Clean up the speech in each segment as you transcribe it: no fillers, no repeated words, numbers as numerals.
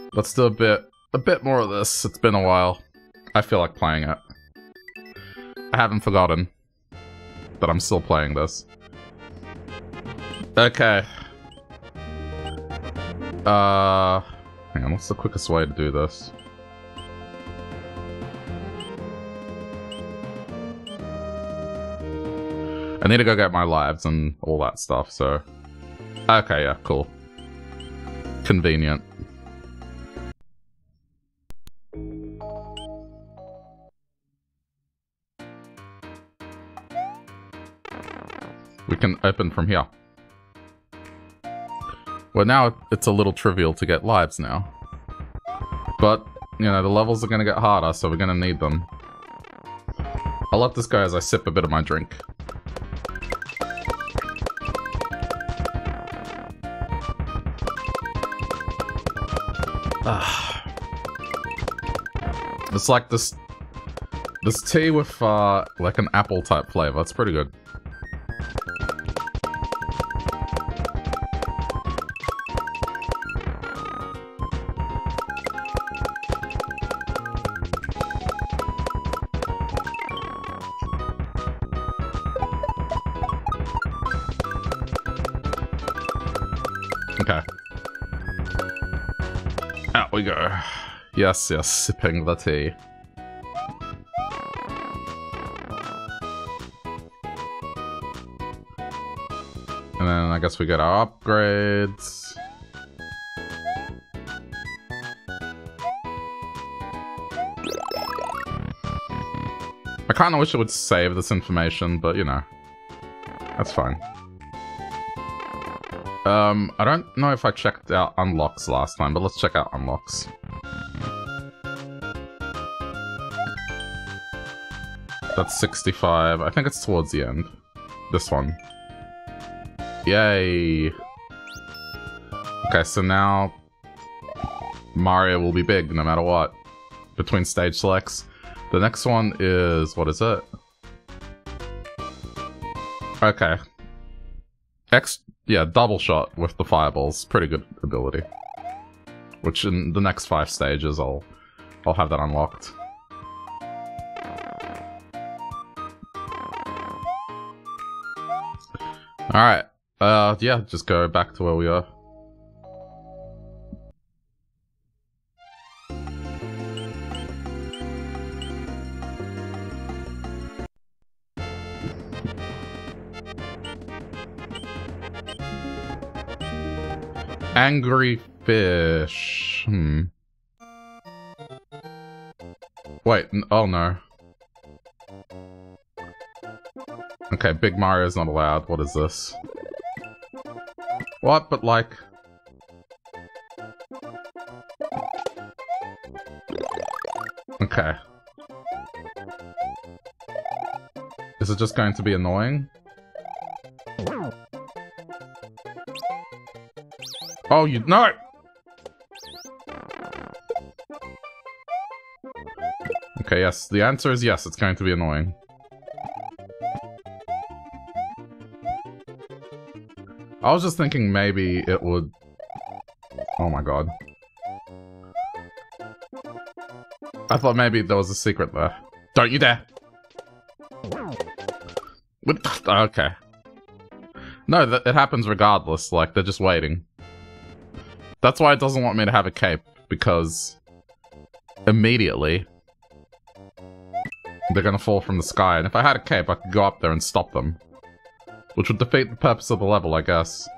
Let's do a bit more of this. It's been a while. I feel like playing it. I haven't forgotten that I'm still playing this. Okay. Hang on, what's the quickest way to do this? I need to go get my lives and all that stuff, so... Okay, yeah, cool. Convenient. We can open from here. Well, now it's a little trivial to get lives now. But, you know, the levels are gonna get harder, so we're gonna need them. I'll let this go as I sip a bit of my drink. It's like this tea with like an apple type flavor. It's pretty good. Okay. Out we go. Yes, yes, sipping the tea. And then I guess we get our upgrades. I kind of wish it would save this information, but you know, that's fine. I don't know if I checked out unlocks last time, but let's check out unlocks. That's 65. I think it's towards the end. This one. Yay! Okay, so now Mario will be big no matter what. Between stage selects. The next one is... what is it? Okay. Yeah, double shot with the fireballs. Pretty good ability. Which in the next 5 stages I'll have that unlocked. Alright. Yeah, just go back to where we are. Angry fish. Wait, oh no. Okay, Big Mario's not allowed. What is this? What? But like... Okay. Is it just going to be annoying? Oh, you... No! Okay, yes. The answer is yes, it's going to be annoying. I was just thinking maybe it would... Oh my god. I thought maybe there was a secret there. Don't you dare! Okay. No, it happens regardless, like, they're just waiting. That's why it doesn't want me to have a cape, because... immediately... they're gonna fall from the sky, and if I had a cape, I could go up there and stop them. Which would defeat the purpose of the level, I guess.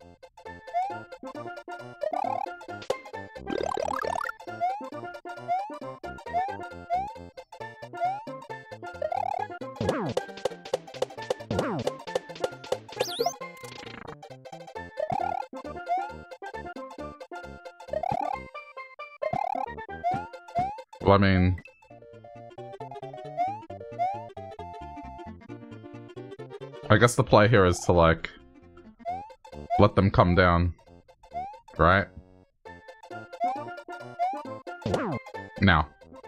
Well, I mean... I guess the play here is to, like, let them come down, right? Now.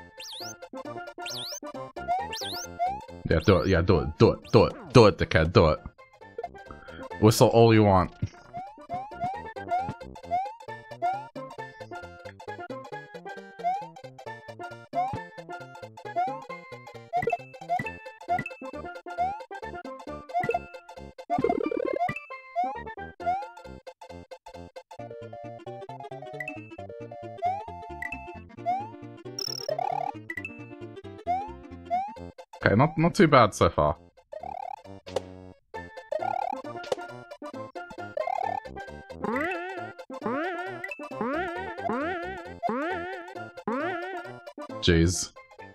Yeah, do it, dickhead, do it. Whistle all you want. Okay, not too bad so far. Jeez.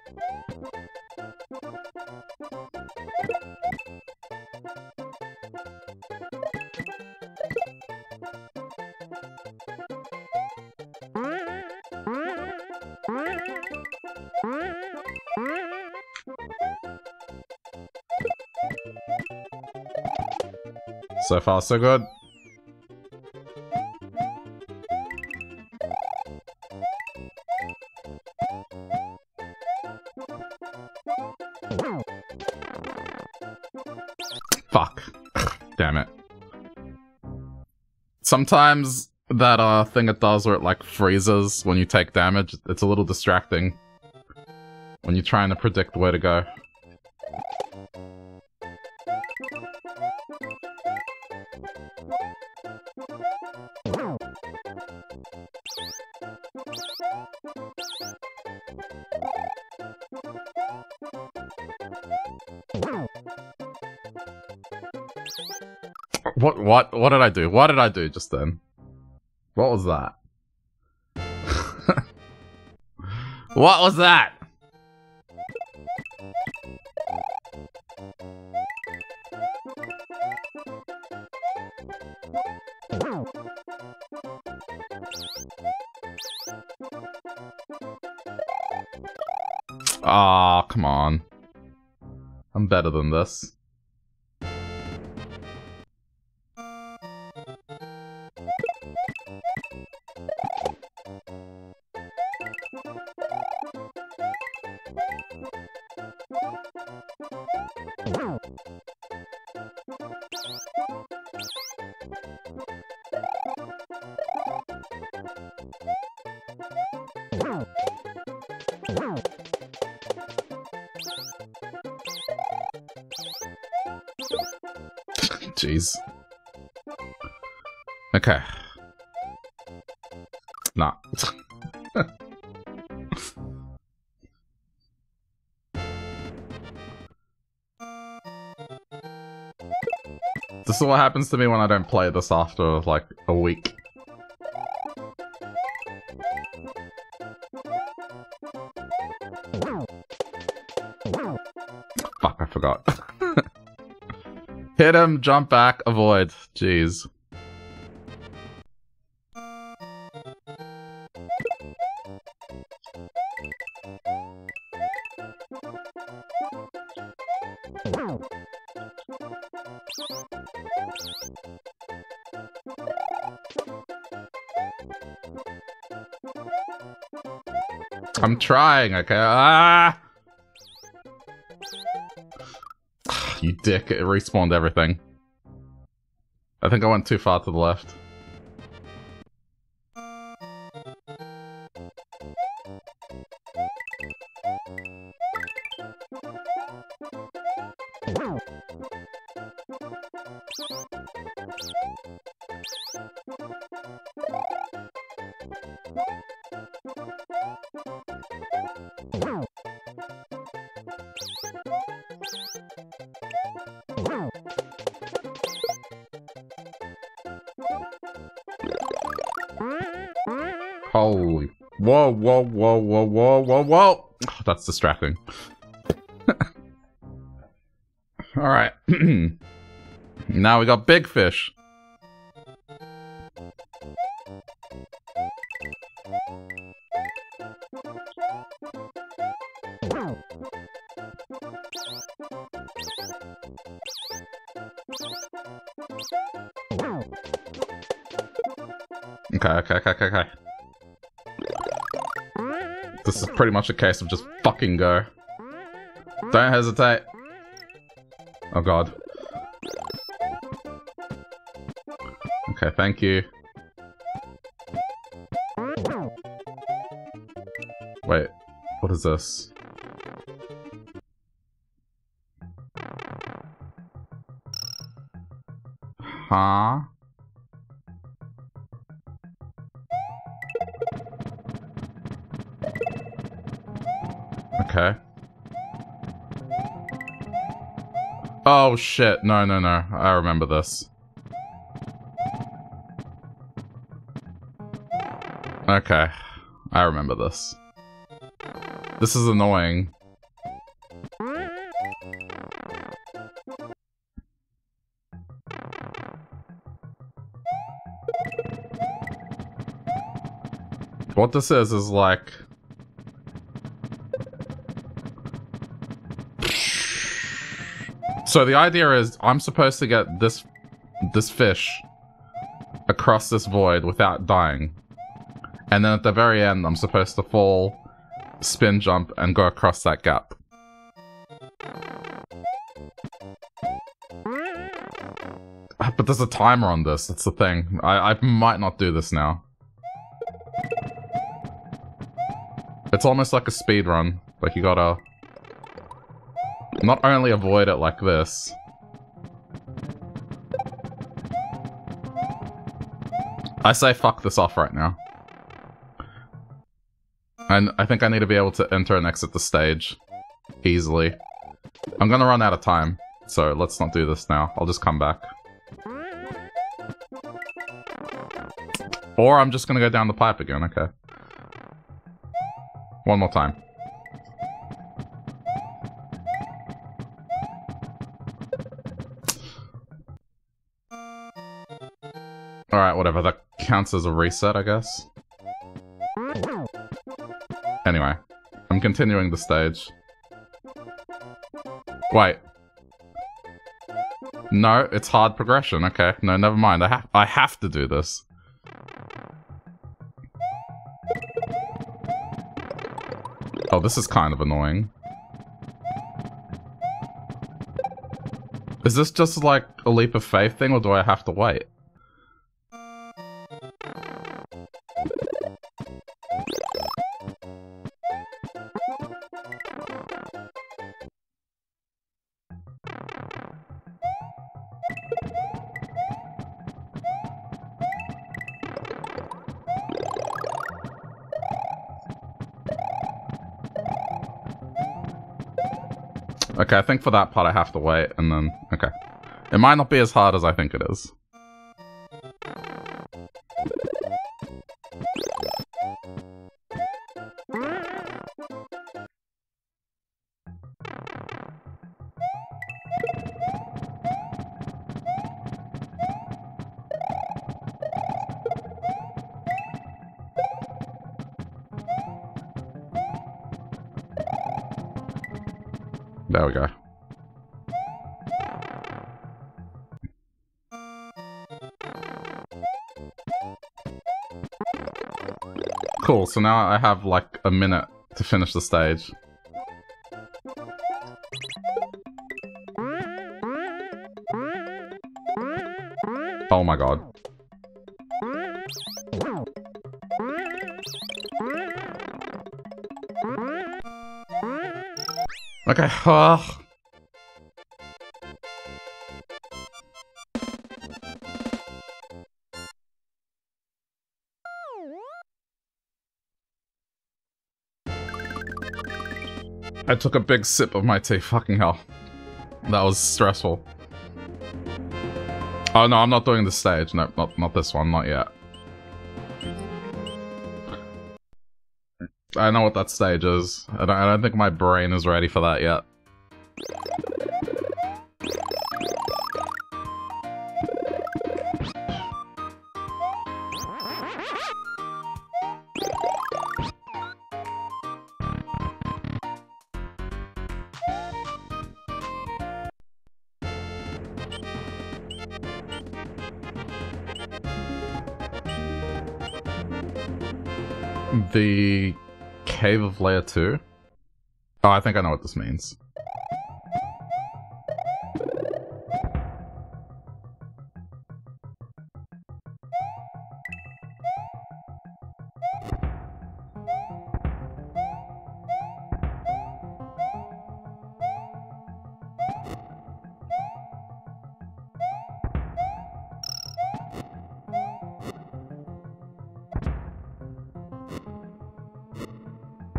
So far, so good. Fuck. Damn it. Sometimes that thing it does where it like freezes when you take damage, it's a little distracting when you're trying to predict where to go. What did I do? What did I do just then? What was that? What was that? Aw, come on. I'm better than this. Jeez. Okay. Nah. This is what happens to me when I don't play this after, like, a week. Fuck, I forgot. Hit him, jump back, avoid. Jeez. I'm trying, okay? Ah! You dick, it respawned everything. I think I went too far to the left. Holy. Whoa, whoa, whoa, whoa, whoa, whoa, whoa. Oh, that's distracting. Alright. Now we got big fish. Okay. This is pretty much a case of just fucking go. Don't hesitate. Oh god. Okay, thank you. Wait, what is this? Huh? Okay. Oh shit, no, no, no. I remember this. Okay. I remember this. This is annoying. What this is like... So the idea is I'm supposed to get this fish across this void without dying. And then at the very end, I'm supposed to fall, spin jump, and go across that gap. But there's a timer on this, that's the thing. I might not do this now. It's almost like a speed run. Like, you gotta... not only avoid it like this... I say fuck this off right now. And I think I need to be able to enter and exit the stage easily. I'm gonna run out of time, so let's not do this now. I'll just come back. Or I'm just gonna go down the pipe again, okay. One more time. Alright, whatever. That counts as a reset, I guess. Anyway, I'm continuing the stage. Wait. No, it's hard progression. Okay, no, never mind. I have to do this. Oh, this is kind of annoying. Is this just like a leap of faith thing, or do I have to wait? Okay, I think for that part I have to wait, and then... okay. It might not be as hard as I think it is. There we go. Cool, so now I have like a minute to finish the stage. Oh my god. Okay, I took a big sip of my tea, fucking hell. That was stressful. Oh no, I'm not doing this stage. No, not this one, not yet. I know what that stage is. I don't think my brain is ready for that yet. The Cave of Layer 2? Oh, I think I know what this means.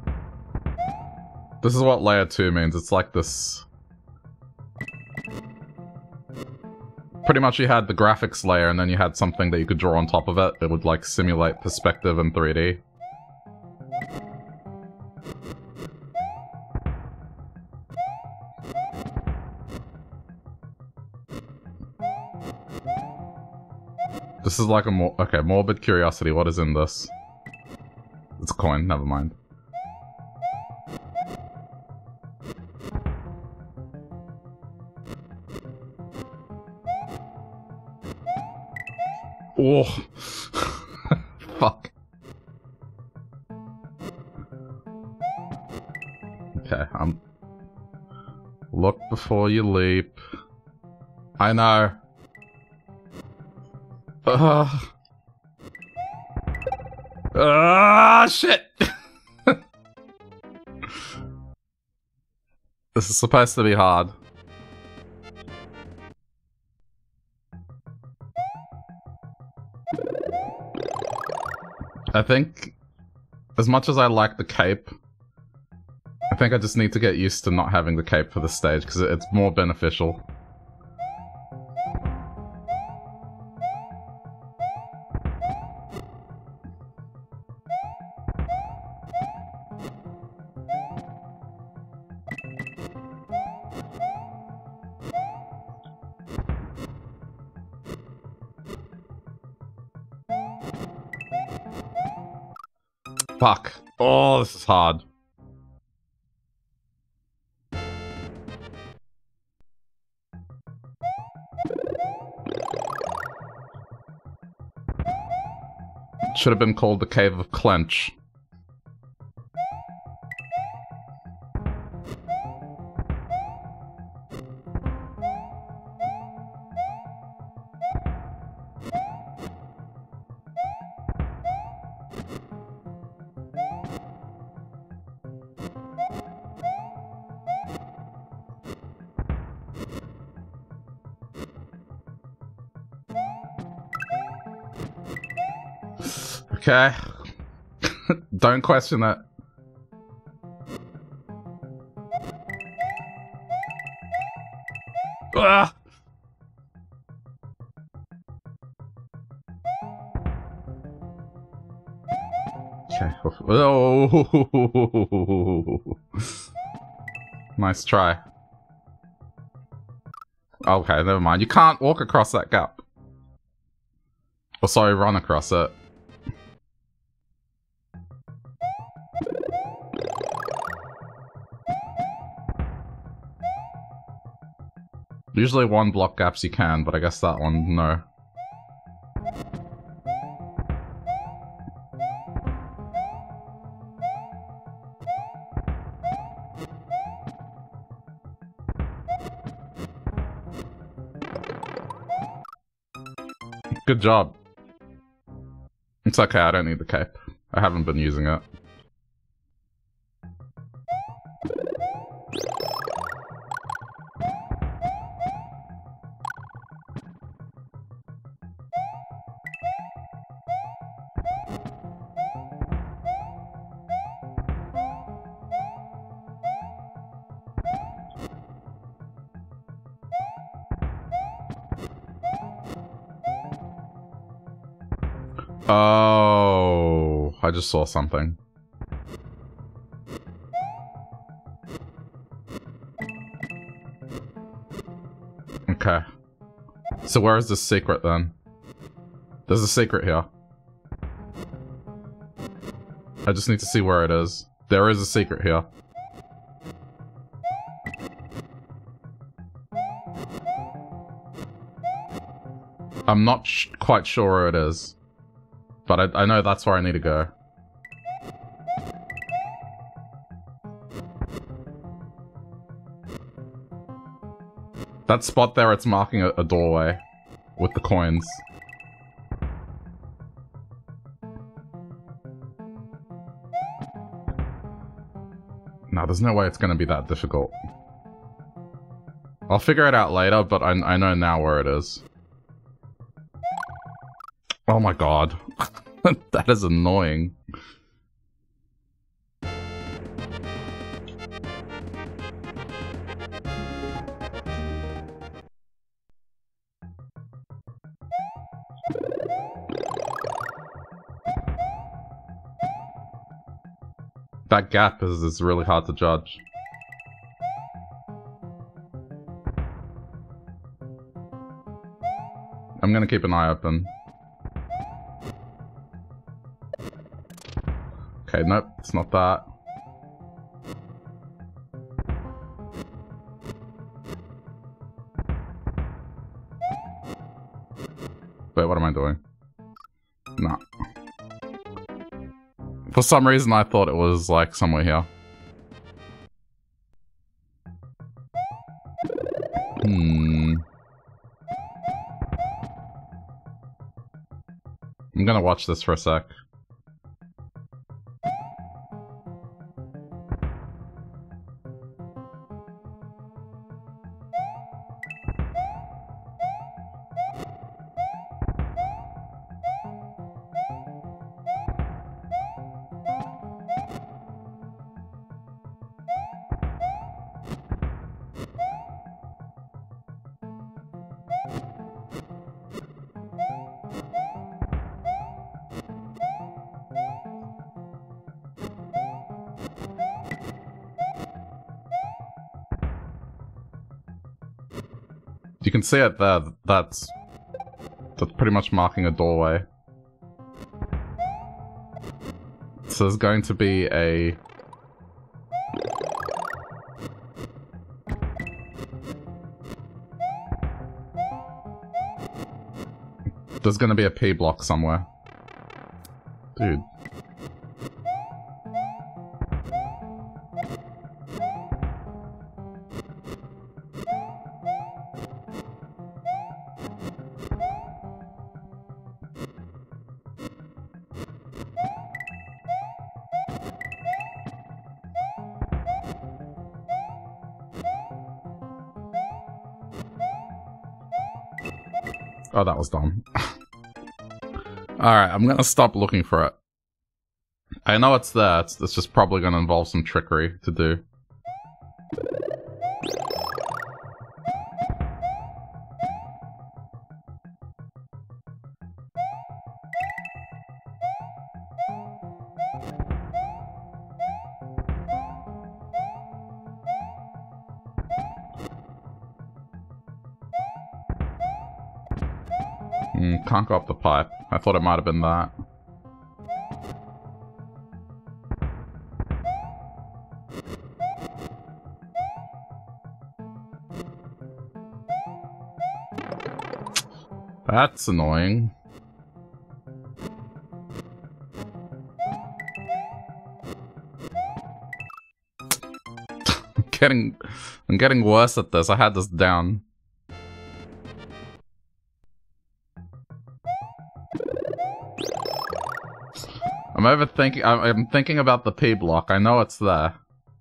This is what layer 2 means. It's like this... Pretty much you had the graphics layer and then you had something that you could draw on top of it. It would like simulate perspective in 3D. This is like a morbid curiosity. What is in this? It's a coin, never mind. Oh, fuck. Okay, look before you leap. I know. Shit! This is supposed to be hard. I think, as much as I like the cape, I think I just need to get used to not having the cape for this stage, because it's more beneficial. Fuck. Oh, this is hard. It should have been called the Cave of Clench. Okay. Don't question it. Ugh. Okay. Oh. Nice try. Okay, never mind. You can't walk across that gap. Or sorry, run across it. Usually one block gaps you can, but I guess that one, no. Good job. It's okay, I don't need the cape. I haven't been using it. Oh, I just saw something. Okay. So where is the secret then? There's a secret here. I just need to see where it is. There is a secret here. I'm not quite sure where it is. But I know that's where I need to go. That spot there, it's marking a doorway with the coins. No, there's no way it's gonna be that difficult. I'll figure it out later, but I know now where it is. Oh my god. That is annoying. That gap is really hard to judge. I'm gonna keep an eye open. Okay, nope, it's not that. Wait, what am I doing? Nah. For some reason I thought it was like somewhere here. I'm gonna watch this for a sec. You can see it there, that's pretty much marking a doorway. So there's going to be a... There's gonna be a P block somewhere. Dude. Oh, that was dumb. Alright, I'm gonna stop looking for it. I know it's there, it's just probably gonna involve some trickery to do. Can't go up the pipe. I thought it might have been that. That's annoying. I'm getting worse at this. I had this down. I'm overthinking. I'm thinking about the P block. I know it's there.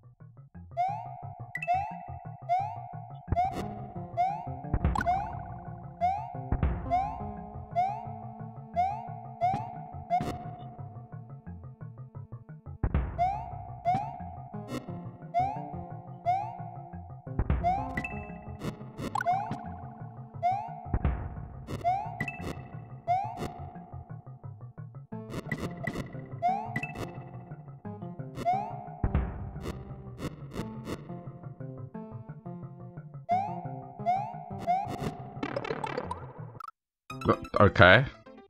Okay.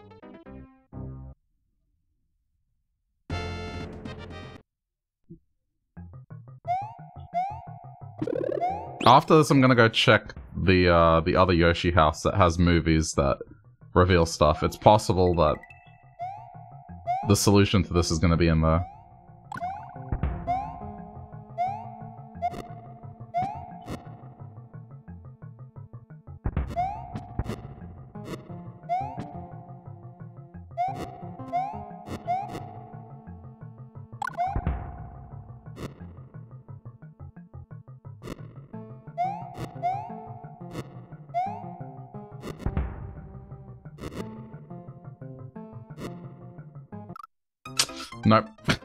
After this, I'm gonna go check the other Yoshi house that has movies that reveal stuff. It's possible that the solution to this is gonna be in there. Nope.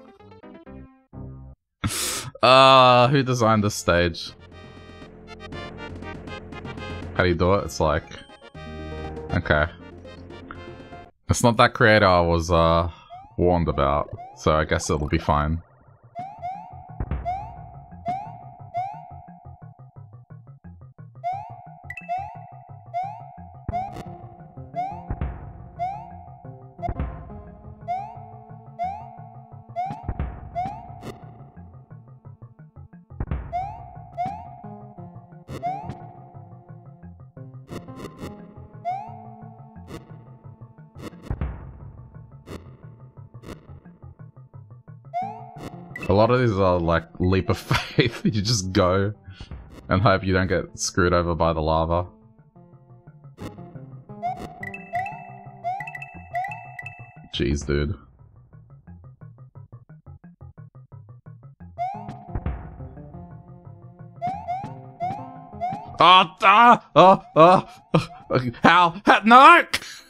Who designed this stage? How do you do it? It's like... Okay. It's not that creator I was, warned about, so I guess it'll be fine. A lot of these are like leap of faith. You just go and hope you don't get screwed over by the lava. Jeez, dude. How? No!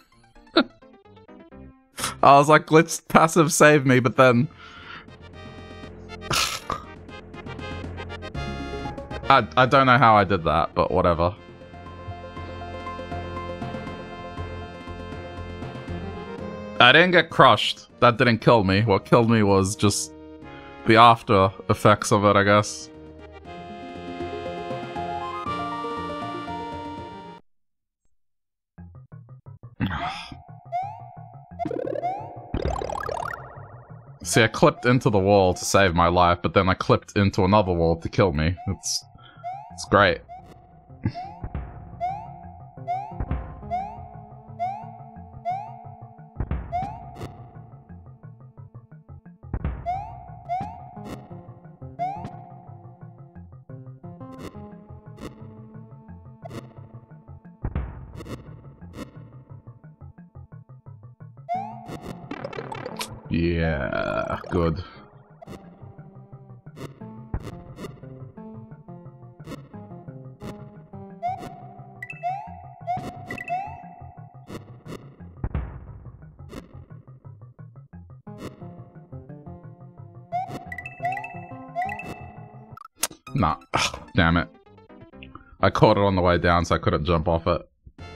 I was like, let's passive save me, but then... I don't know how I did that, but whatever. I didn't get crushed. That didn't kill me. What killed me was just the after effects of it, I guess. See, I clipped into the wall to save my life, but then I clipped into another wall to kill me. It's great. Yeah, good. Nah, ugh, damn it. I caught it on the way down, so I couldn't jump off it.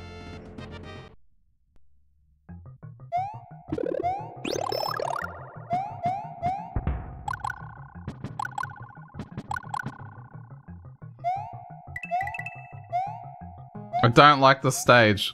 I don't like the stage.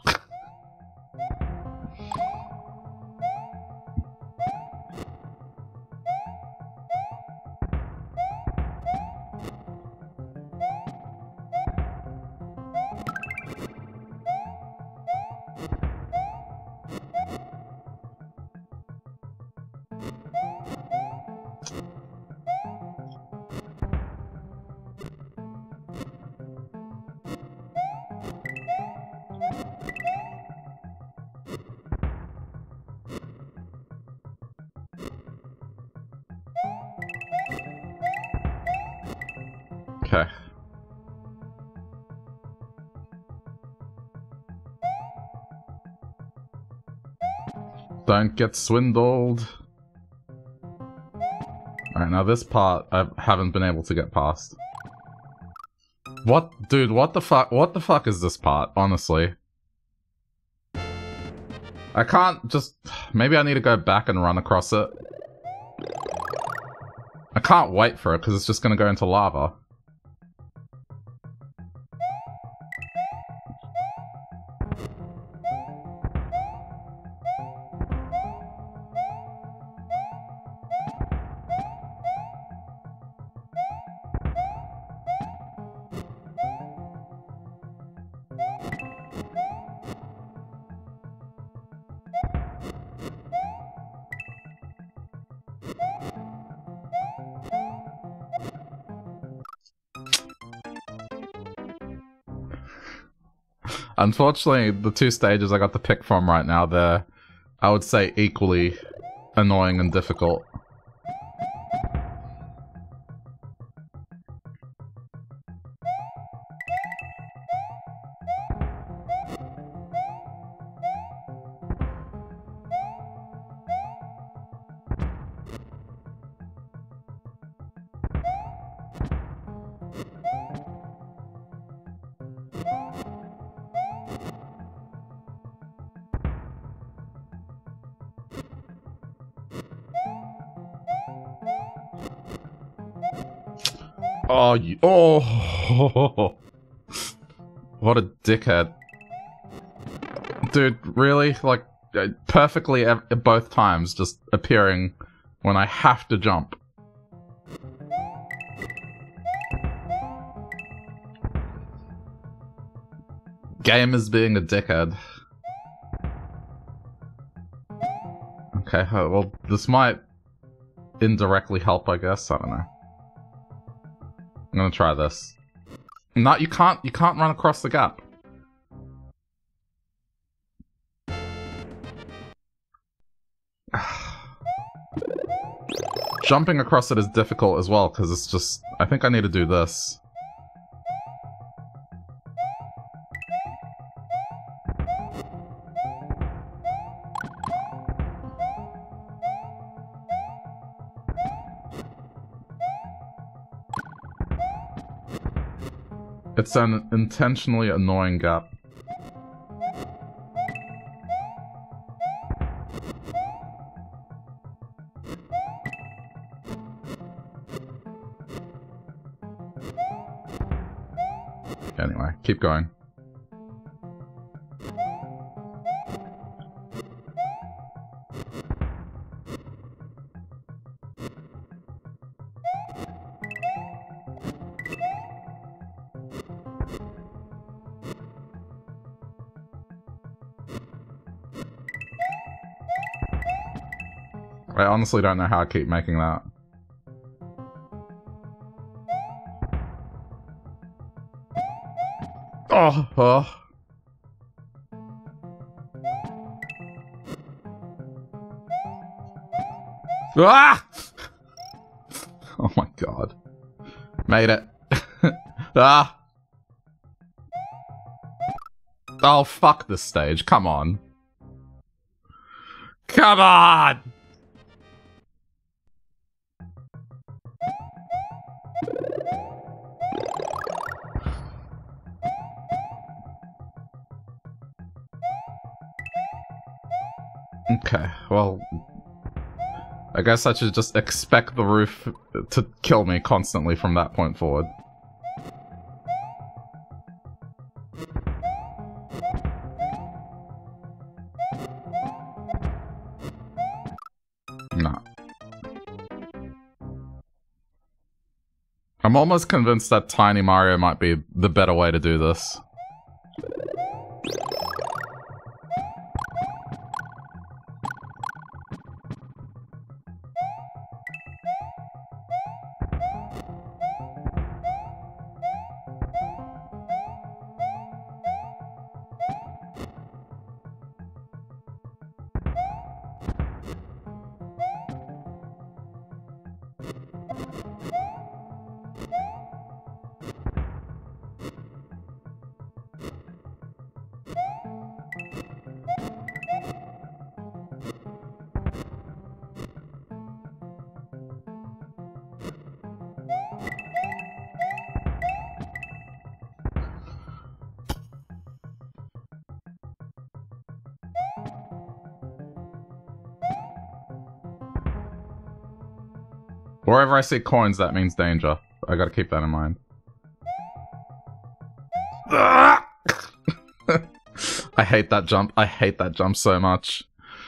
Okay. Don't get swindled. Alright, now this part I haven't been able to get past. What? Dude, what the fuck? What the fuck is this part, honestly? I can't just... Maybe I need to go back and run across it. I can't wait for it, because it's just gonna go into lava. Unfortunately, the two stages I got to pick from right now, they're, I would say, equally annoying and difficult. Oh, you, oh, what a dickhead. Dude, really? Like, perfectly both times, just appearing when I have to jump. Game is being a dickhead. Okay, well, this might indirectly help, I guess. I don't know. I'm gonna try this. No, you can't run across the gap. Jumping across it is difficult as well, because it's just... I think I need to do this. It's an intentionally annoying gap. Anyway, keep going. I honestly don't know how I keep making that. Oh. Ah! Oh my god. Made it. Ah! Oh, fuck this stage. Come on. Come on! Okay, well... I guess I should just expect the roof to kill me constantly from that point forward. Nah. I'm almost convinced that Tiny Mario might be the better way to do this. Wherever I see coins, that means danger. I gotta keep that in mind. I hate that jump. I hate that jump so much.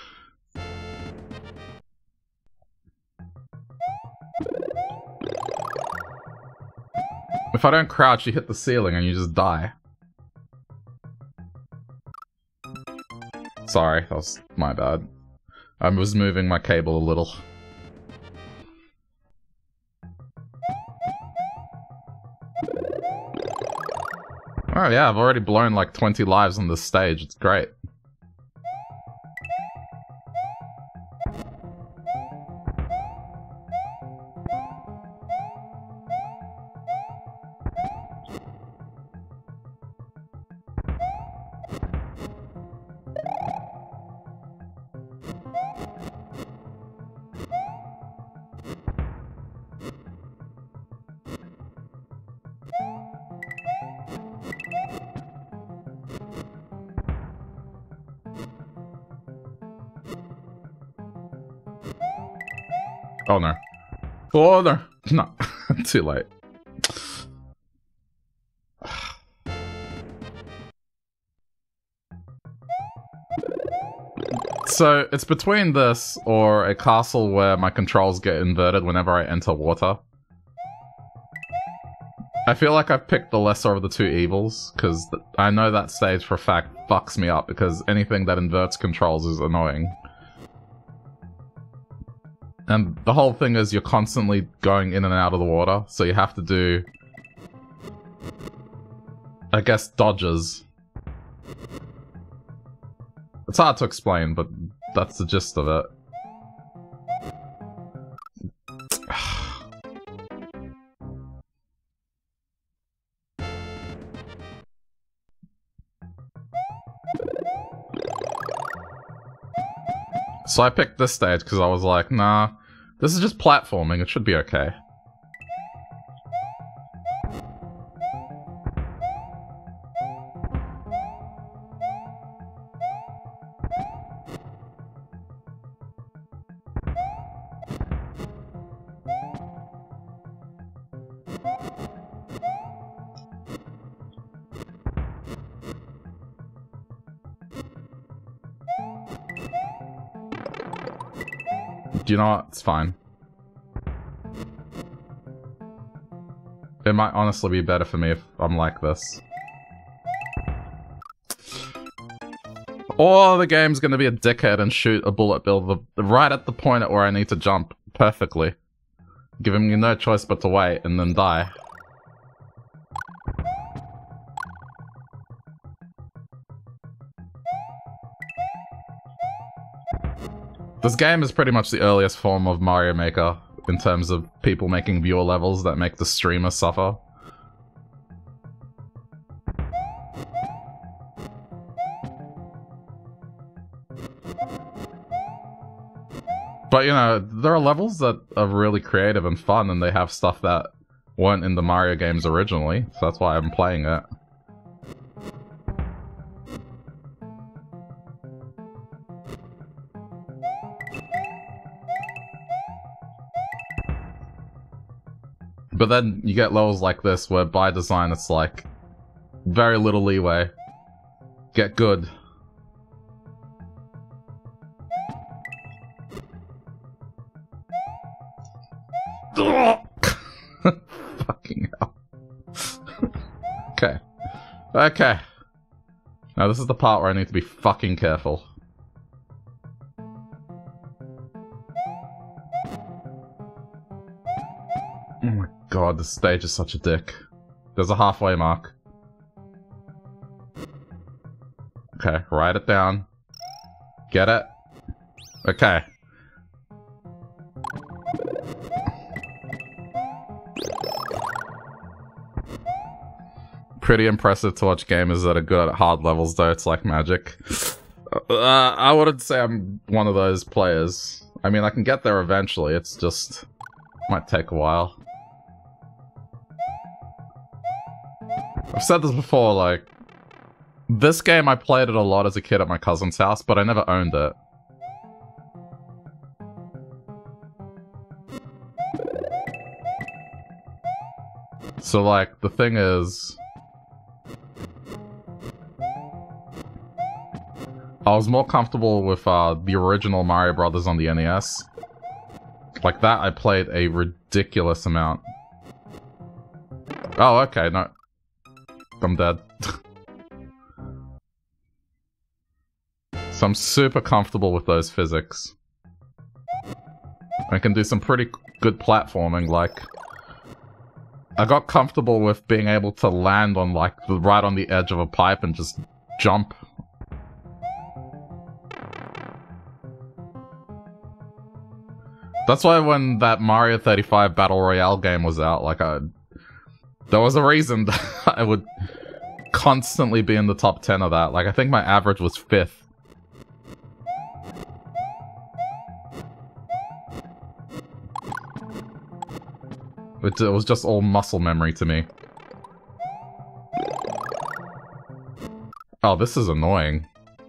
If I don't crouch, you hit the ceiling and you just die. Sorry, that was my bad. I was moving my cable a little. Oh yeah, I've already blown like 20 lives on this stage. It's great. Oh no. Oh no. No. Too late. So, it's between this or a castle where my controls get inverted whenever I enter water. I feel like I've picked the lesser of the two evils, because I know that stage for a fact fucks me up, because anything that inverts controls is annoying. And the whole thing is you're constantly going in and out of the water, so you have to do, I guess, dodges. It's hard to explain, but that's the gist of it. So I picked this stage because I was like, nah, this is just platforming, it should be okay. Do you know what? It's fine. It might honestly be better for me if I'm like this. Or the game's gonna be a dickhead and shoot a bullet bill right at the point at where I need to jump perfectly. Giving me no choice but to wait and then die. This game is pretty much the earliest form of Mario Maker in terms of people making viewer levels that make the streamer suffer. But, you know, there are levels that are really creative and fun, and they have stuff that weren't in the Mario games originally, so that's why I'm playing it. But then you get levels like this where by design it's like very little leeway. Get good. Fucking hell. Okay. Okay. Now this is the part where I need to be fucking careful. Oh my god, this stage is such a dick. There's a halfway mark. Okay, write it down. Get it? Okay. Pretty impressive to watch gamers that are good at hard levels, though. It's like magic. I wouldn't say I'm one of those players. I mean, I can get there eventually. It's just... might take a while. I've said this before, like... this game, I played it a lot as a kid at my cousin's house, but I never owned it. So, like, the thing is... I was more comfortable with the original Mario Brothers on the NES. Like that, I played a ridiculous amount. Oh, okay, no. I'm dead. So I'm super comfortable with those physics. I can do some pretty good platforming, like... I got comfortable with being able to land on, like, right on the edge of a pipe and just jump. That's why when that Mario 35 Battle Royale game was out, like, there was a reason that I would constantly be in the top 10 of that. Like, I think my average was 5th. It was just all muscle memory to me. Oh, this is annoying.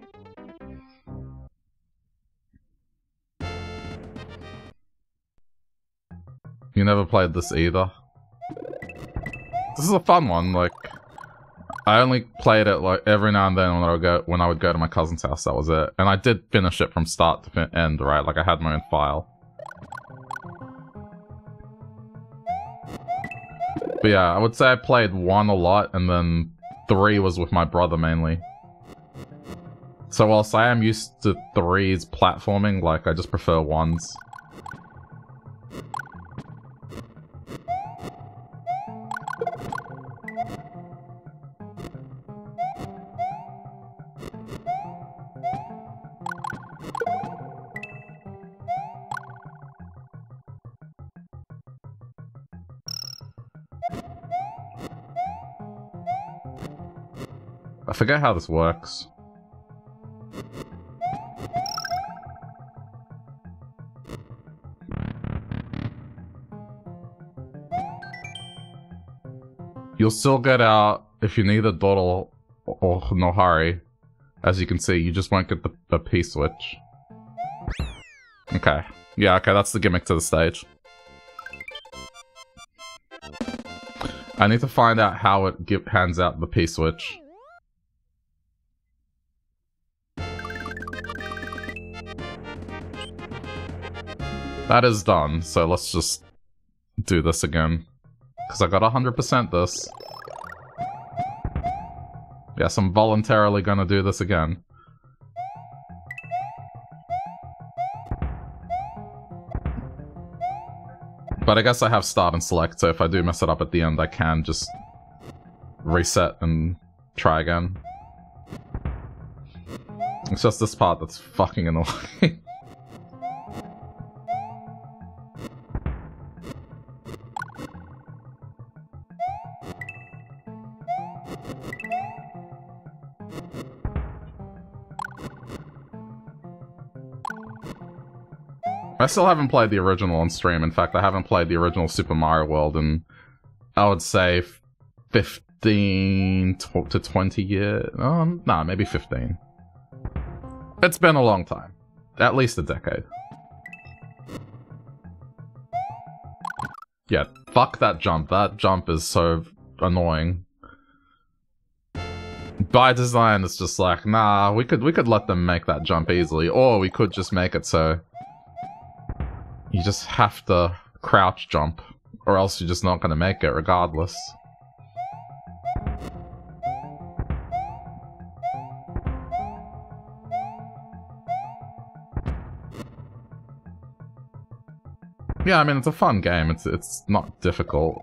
You never played this either? This is a fun one, like... I only played it, like, every now and then when I would go to my cousin's house, that was it. And I did finish it from start to end, right? Like, I had my own file. But yeah, I would say I played 1 a lot, and then 3 was with my brother mainly. So whilst I am used to 3's platforming, like, I just prefer 1's. I forget how this works. You'll still get out if you need a Doddle or Nohari. As you can see, you just won't get the P-switch. Okay. Yeah, okay, that's the gimmick to the stage. I need to find out how it hands out the P-switch. That is done, so let's just do this again. Because I got 100% this. Yes, I'm voluntarily gonna do this again. But I guess I have start and select, so if I do mess it up at the end, I can just reset and try again. It's just this part that's fucking annoying. I still haven't played the original on stream. In fact, I haven't played the original Super Mario World in, I would say, 15 to 20 years. Oh, nah, maybe 15. It's been a long time. At least a decade. Yeah, fuck that jump. That jump is so annoying. By design, it's just like, nah, we could let them make that jump easily, or we could just make it so you just have to crouch jump, or else you're just not gonna make it regardless. Yeah, I mean, it's a fun game. It's not difficult.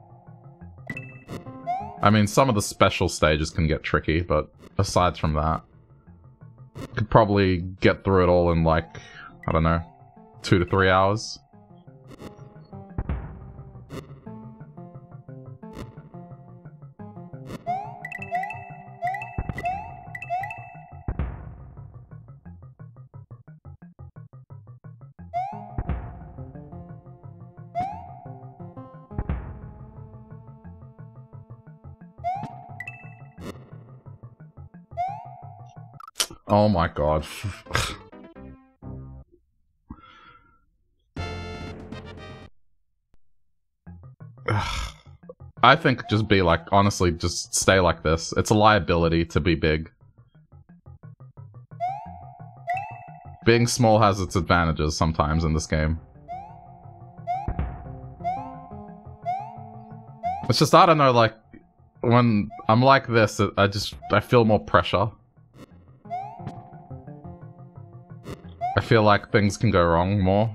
I mean, some of the special stages can get tricky, but aside from that, could probably get through it all in, like, I don't know, 2 to 3 hours. Oh my god. I think just be like, honestly, just stay like this. It's a liability to be big. Being small has its advantages sometimes in this game. It's just, I don't know, like, when I'm like this, I feel more pressure. I feel like things can go wrong more.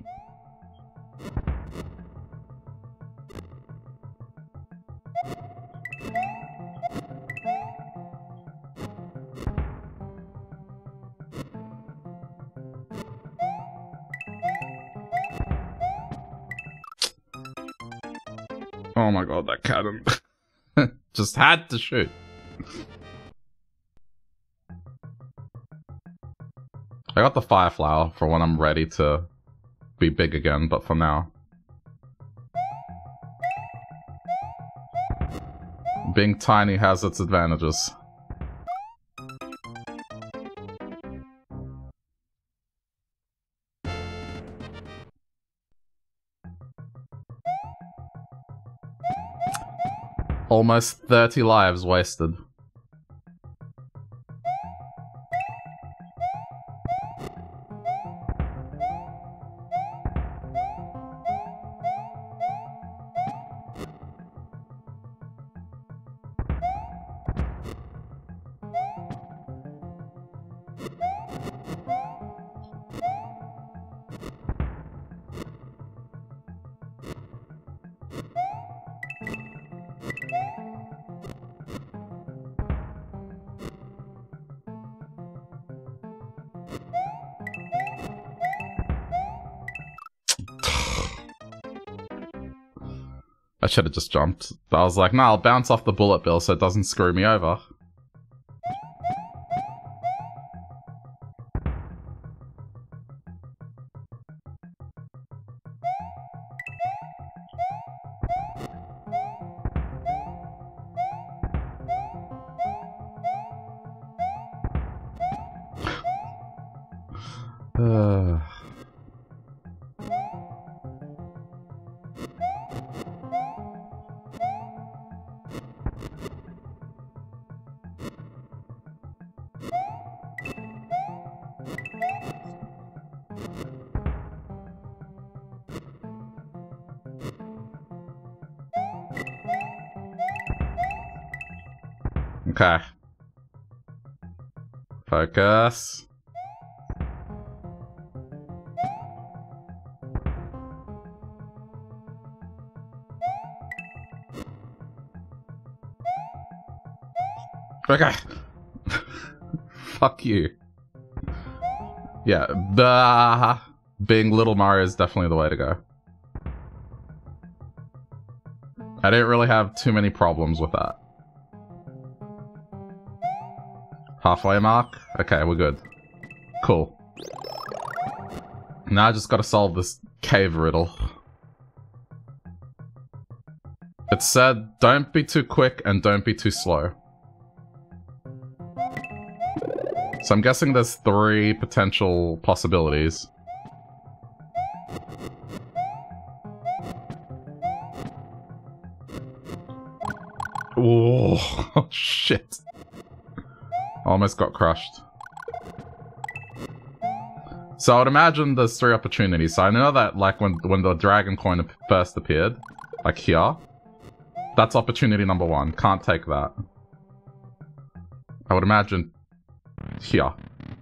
Oh my god, that cannon. Just had to shoot. I got the fire flower for when I'm ready to be big again, but for now. Being tiny has its advantages. Almost 30 lives wasted. I should have just jumped. But I was like, nah, I'll bounce off the bullet bill so it doesn't screw me over. Okay. Focus. Okay. Fuck you. Yeah, being Little Mario is definitely the way to go. I didn't really have too many problems with that. Halfway mark? Okay, we're good. Cool. Now I just gotta solve this cave riddle. It said, don't be too quick and don't be too slow. So I'm guessing there's 3 potential possibilities. Oh, shit. Almost got crushed. So I would imagine there's 3 opportunities. So I know that, like, when the dragon coin first appeared, like here, that's opportunity number 1. Can't take that. I would imagine here.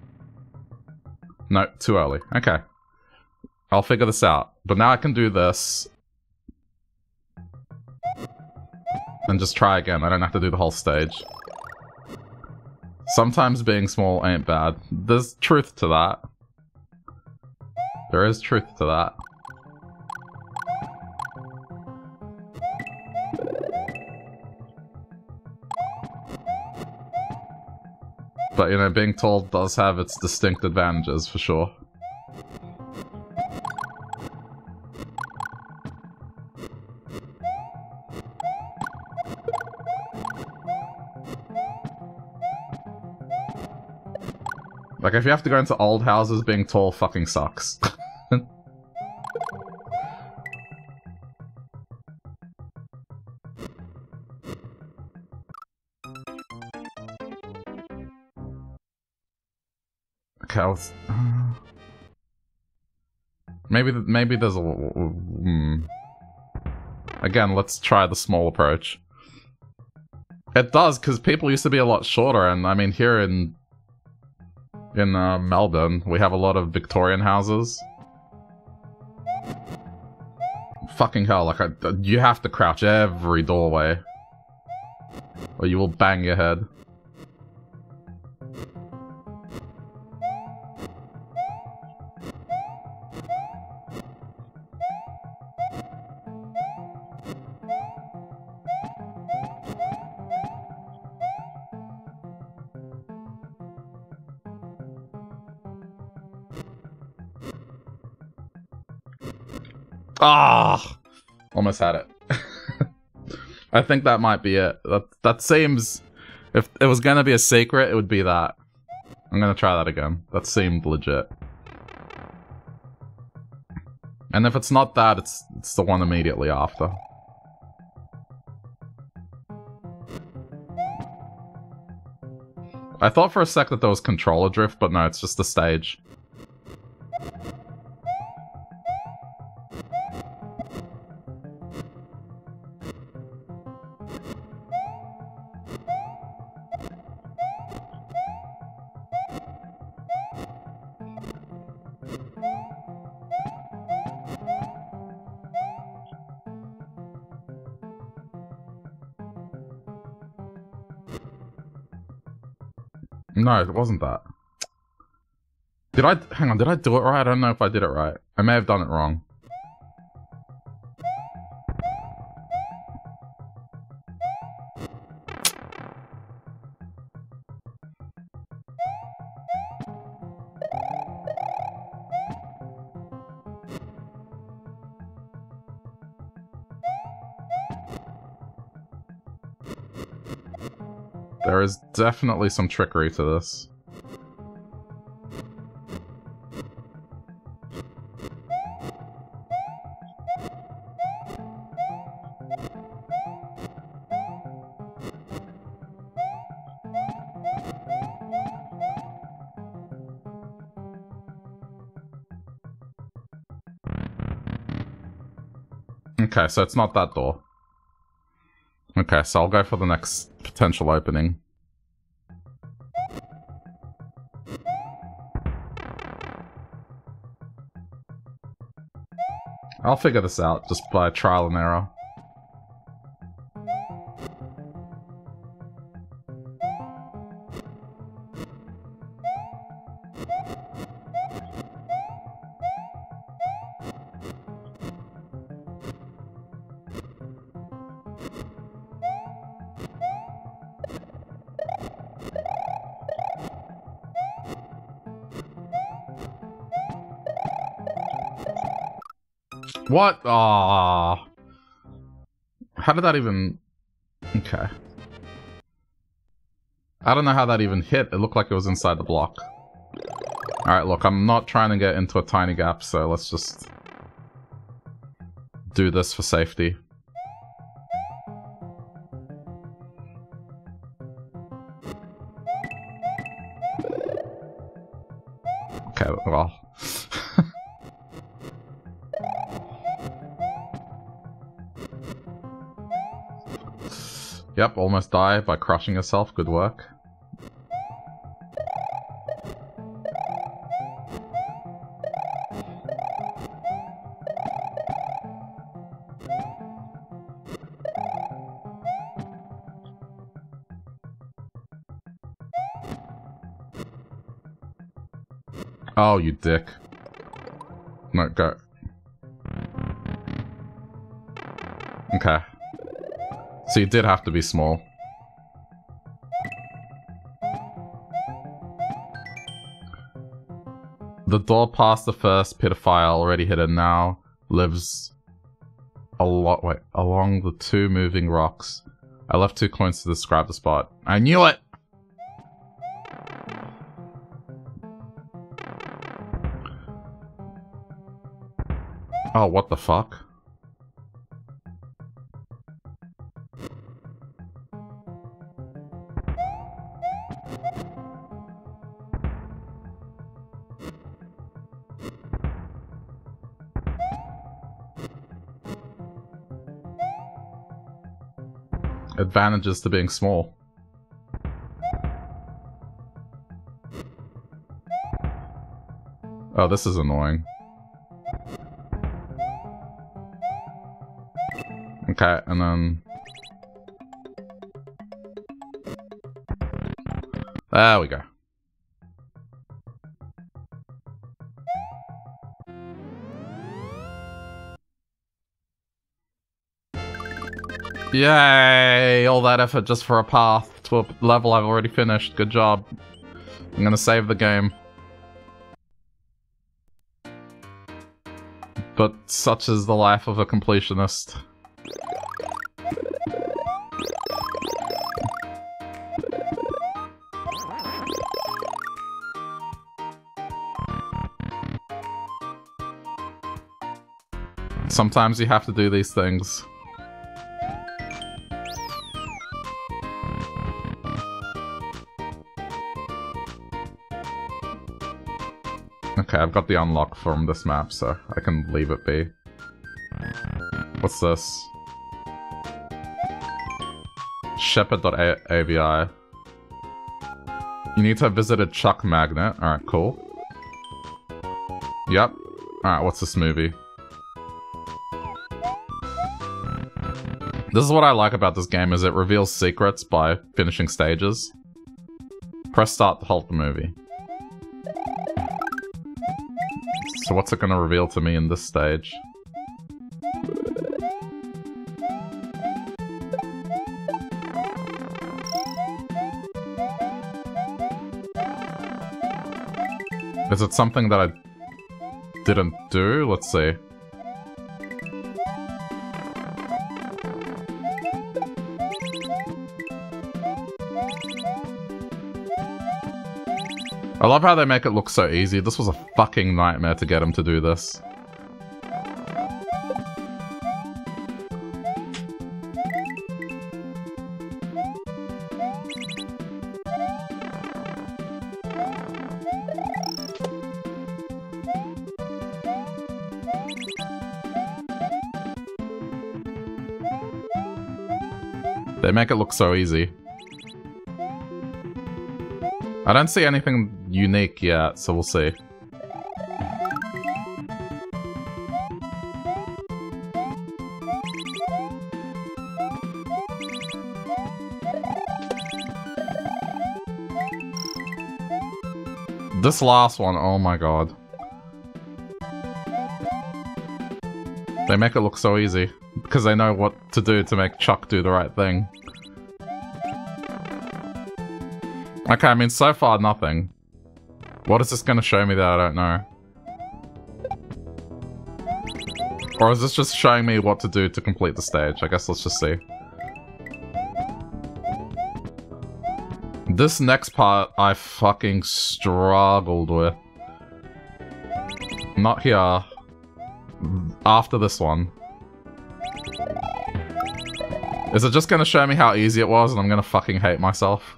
No, too early. Okay. I'll figure this out. But now I can do this. And just try again. I don't have to do the whole stage. Sometimes being small ain't bad. There's truth to that. There is truth to that. But, you know, being tall does have its distinct advantages, for sure. Like, if you have to go into old houses, being tall fucking sucks. Okay, maybe there's a... Again, let's try the small approach. It does, because people used to be a lot shorter, and I mean, here in Melbourne, we have a lot of Victorian houses. Fucking hell, like, you have to crouch every doorway. Or you will bang your head. Ah, almost had it. I think that might be it. That seems... If it was gonna be a secret, it would be that. I'm gonna try that again. That seemed legit. And if it's not that, it's the one immediately after. I thought for a sec that there was controller drift, but no, it's just the stage. No, it wasn't that. Did I... Hang on, did I do it right? I don't know if I did it right. I may have done it wrong. There is definitely some trickery to this. Okay, so it's not that door. Okay, so I'll go for the next potential opening. I'll figure this out just by trial and error. What? Aww. How did that even... Okay. I don't know how that even hit. It looked like it was inside the block. Alright, look, I'm not trying to get into a tiny gap, so let's just do this for safety. Okay, well... Yep, almost die by crushing yourself. Good work. Oh, you dick. No, go. Okay. So you did have to be small. The door past the first pedophile already hidden now lives along the two moving rocks. I left 2 coins to describe the spot. I knew it! Oh, what the fuck? Advantages to being small. Oh, this is annoying. Okay, and then... There we go. Yay! All that effort just for a path to a level I've already finished. Good job. I'm gonna save the game. But such is the life of a completionist. Sometimes you have to do these things. Okay, I've got the unlock from this map, so I can leave it be. What's this? Shepherd.avi. You need to have visited Chuck Magnet. Alright, cool. Yep. Alright, what's this movie? This is what I like about this game, is it reveals secrets by finishing stages. Press start to halt the movie. So what's it gonna reveal to me in this stage? Is it something that I didn't do? Let's see. I love how they make it look so easy. This was a fucking nightmare to get him to do this. They make it look so easy. I don't see anything unique yet, so we'll see. This last one, oh my god. They make it look so easy. Because they know what to do to make Chuck do the right thing. Okay, I mean, so far, nothing. What is this gonna show me that I don't know? Or is this just showing me what to do to complete the stage? I guess let's just see. This next part, I fucking struggled with. Not here. After this one. Is it just gonna show me how easy it was and I'm gonna fucking hate myself?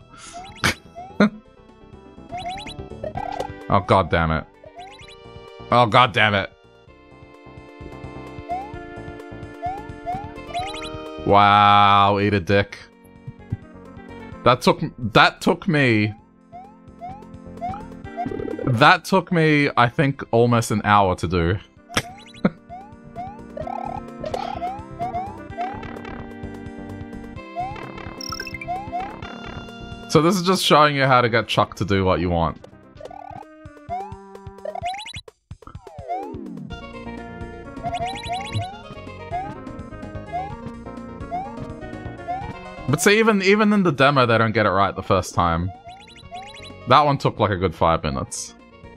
Oh god damn it. Oh god damn it. Wow, eat a dick. That took me, I think, almost an hour to do. So this is just showing you how to get Chuck to do what you want. But see, even in the demo, they don't get it right the first time. That one took like a good 5 minutes.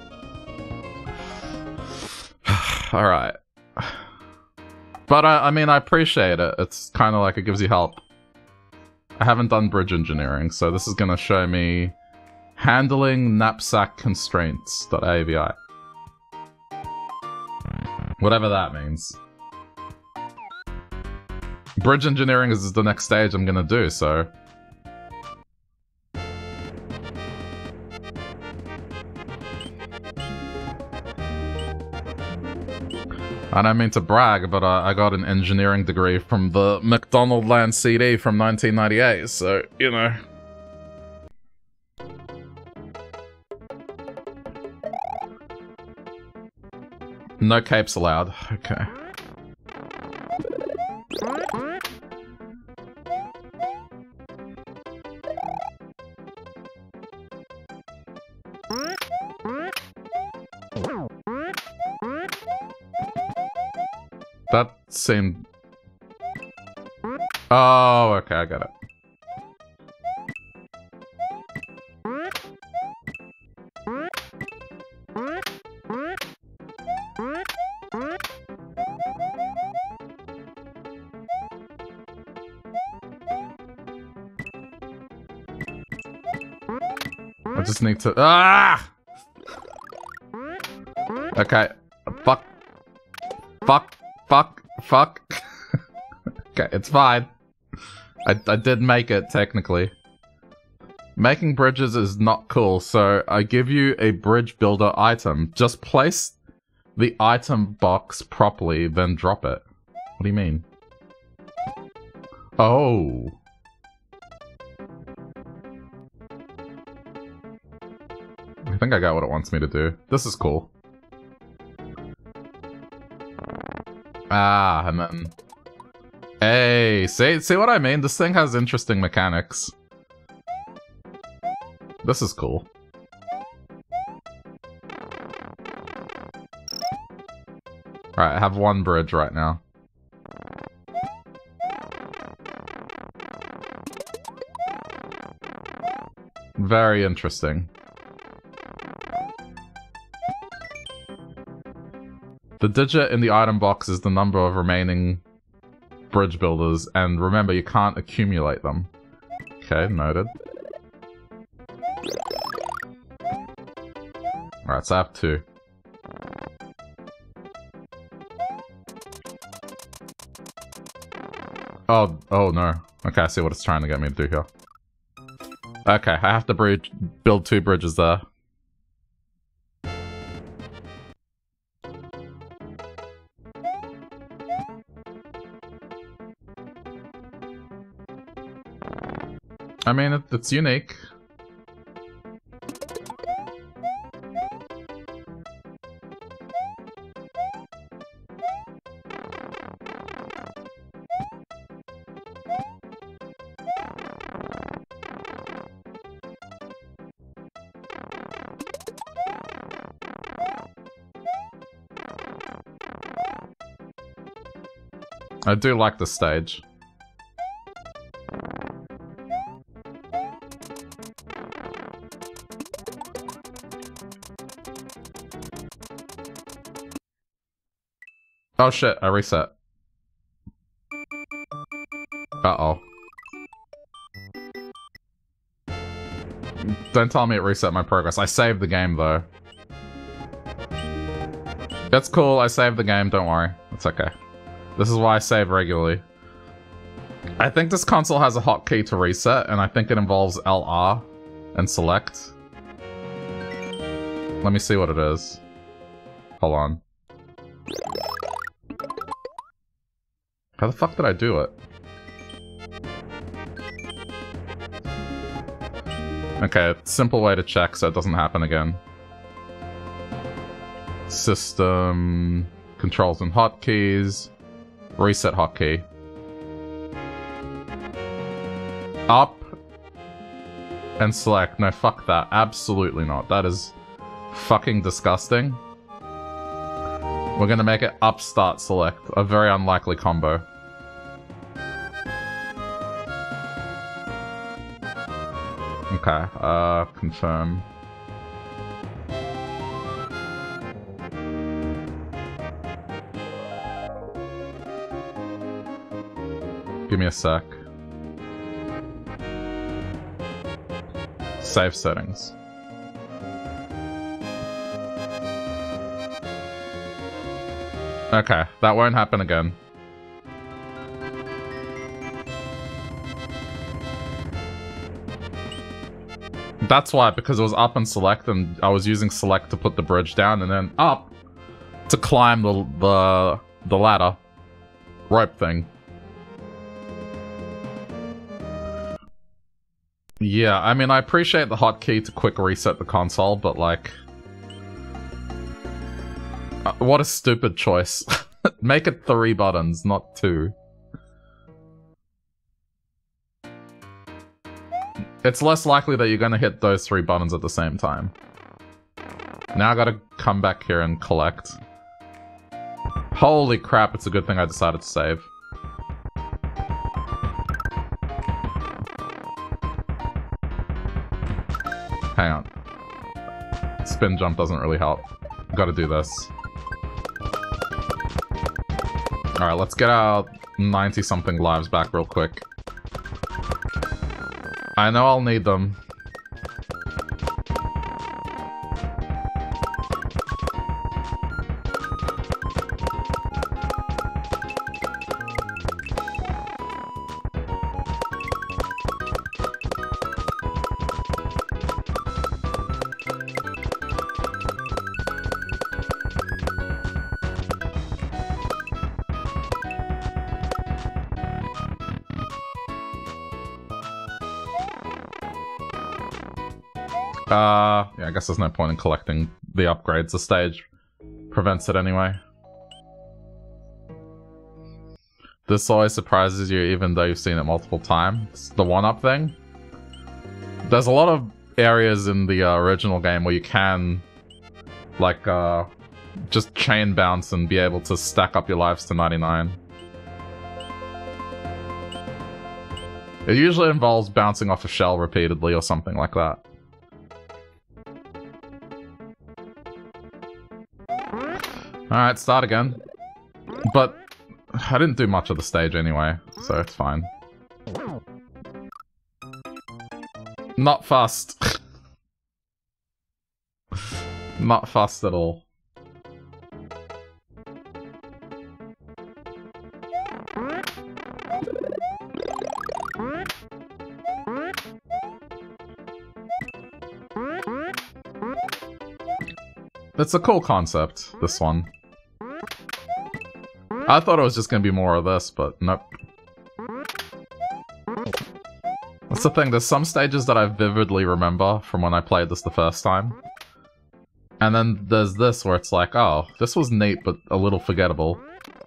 Alright. But I mean, I appreciate it. It's kind of like it gives you help. I haven't done bridge engineering, so this is going to show me handling knapsack constraints.avi. Whatever that means. Bridge engineering is the next stage I'm gonna do, so... I don't mean to brag, but I got an engineering degree from the McDonaldland CD from 1998, so, you know. No capes allowed. Okay. That seemed... Oh, okay, I got it. I just need to... Ah! Okay. Fuck. Fuck. Fuck. Fuck. Okay, it's fine. I did make it, technically. Making bridges is not cool, so I give you a bridge builder item. Just place the item box properly, then drop it. What do you mean? Oh. I think I got what it wants me to do. This is cool. Ah, and then... Hey, see what I mean? This thing has interesting mechanics. This is cool. Right, I have one bridge right now. Very interesting. The digit in the item box is the number of remaining bridge builders, and remember, you can't accumulate them. Okay, noted. Alright, so I have 2. Oh no. Okay, I see what it's trying to get me to do here. Okay, I have to build 2 bridges there. I mean, it's unique. I do like the stage. Oh shit, I reset. Uh-oh. Don't tell me it reset my progress. I saved the game though. That's cool, I saved the game, don't worry. It's okay. This is why I save regularly. I think this console has a hotkey to reset, and I think it involves LR and select. Let me see what it is. Hold on. How the fuck did I do it? Okay, simple way to check so it doesn't happen again. System, controls and hotkeys. Reset hotkey. Up and select. No, fuck that. Absolutely not. That is fucking disgusting. We're gonna make it up, start, select. A very unlikely combo. Okay, confirm. Give me a sec. Save settings. Okay, that won't happen again. That's why, because it was up and select, and I was using select to put the bridge down, and then up to climb the ladder. Rope thing. Yeah, I mean, I appreciate the hotkey to quick reset the console, but like... what a stupid choice. Make it 3 buttons, not 2. It's less likely that you're gonna hit those 3 buttons at the same time. Now I gotta come back here and collect. Holy crap, it's a good thing I decided to save. Hang on. Spin jump doesn't really help. Gotta do this. Alright, let's get our 90-something lives back real quick. I know I'll need them. Yeah, I guess there's no point in collecting the upgrades. The stage prevents it anyway. This always surprises you even though you've seen it multiple times. The one-up thing. There's a lot of areas in the original game where you can, like, just chain bounce and be able to stack up your lives to 99. It usually involves bouncing off a shell repeatedly or something like that. Alright, start again. But I didn't do much of the stage anyway, so it's fine. Not fast. Not fast at all. It's a cool concept, this one. I thought it was just gonna be more of this, but nope. That's the thing, there's some stages that I vividly remember from when I played this the first time. And then there's this where it's like, oh, this was neat but a little forgettable.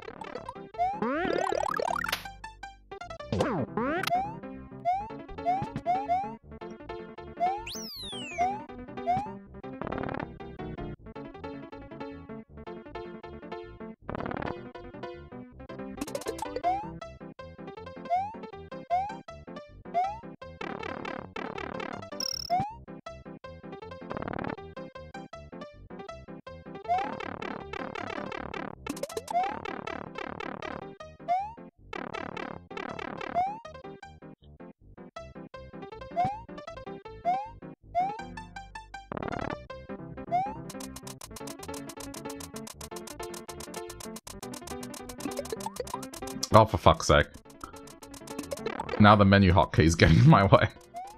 Oh, for fuck's sake. Now the menu hotkey's getting in my way.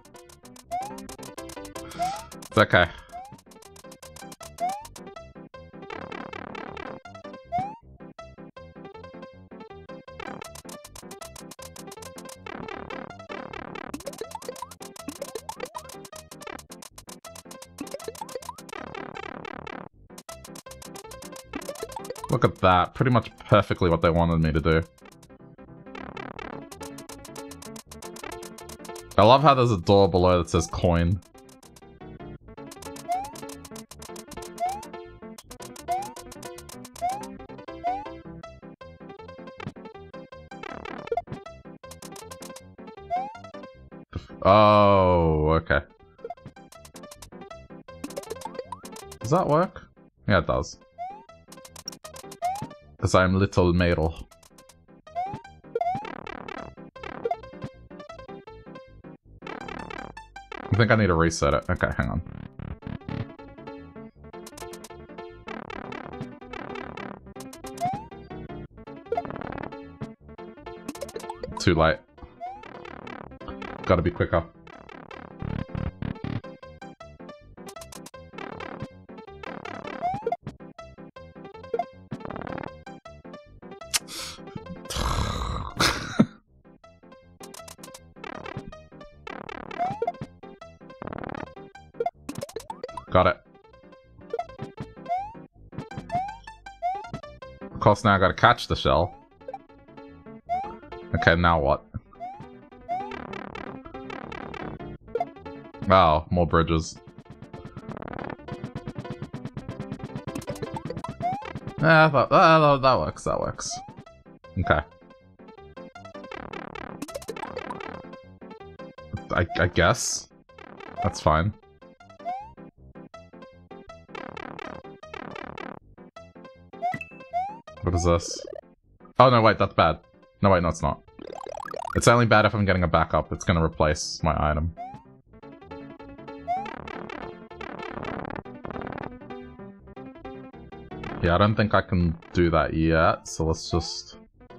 It's okay. Look at that. Pretty much perfectly what they wanted me to do. I love how there's a door below that says coin. Oh, okay. Does that work? Yeah, it does. Because I'm little Meryl. I think I need to reset it. Okay, hang on. Too late. Gotta be quicker. Got it. Of course, now I gotta catch the shell. Okay, now what? Oh, more bridges. That works, that works. Okay. I guess. That's fine. What is this? Oh no, wait, that's bad. No, wait, no, it's not. It's only bad if I'm getting a backup. It's gonna replace my item. Yeah, I don't think I can do that yet, so let's just...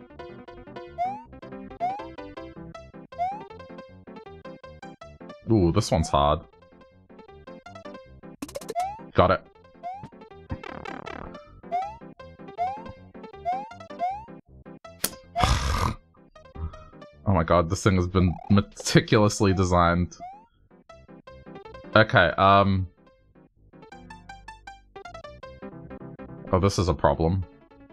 Ooh, this one's hard. Got it. Oh my god, this thing has been meticulously designed. Okay, oh, this is a problem.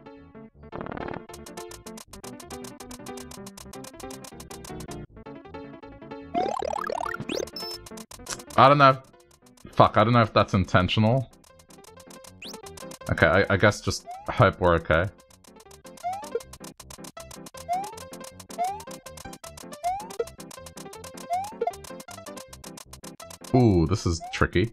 I don't know if... Fuck, I don't know if that's intentional. Okay, I guess just hope we're okay. Ooh, this is tricky.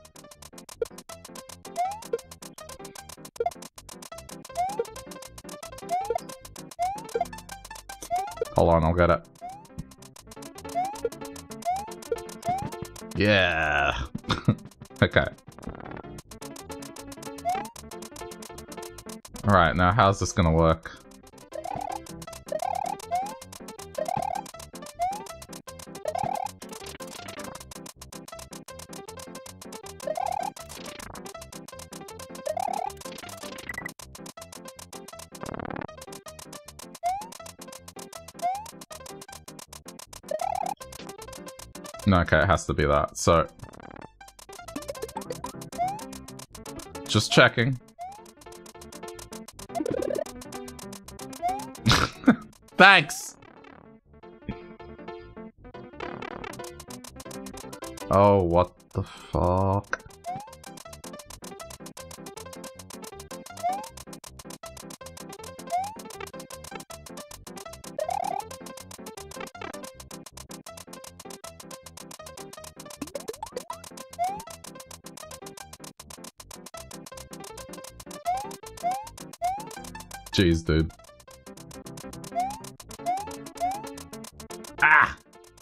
Hold on, I'll get it. Yeah. Okay. Alright, now how's this gonna work? No, okay, it has to be that, so... Just checking. Thanks! Oh, what the fuck? Jeez, dude. Ah!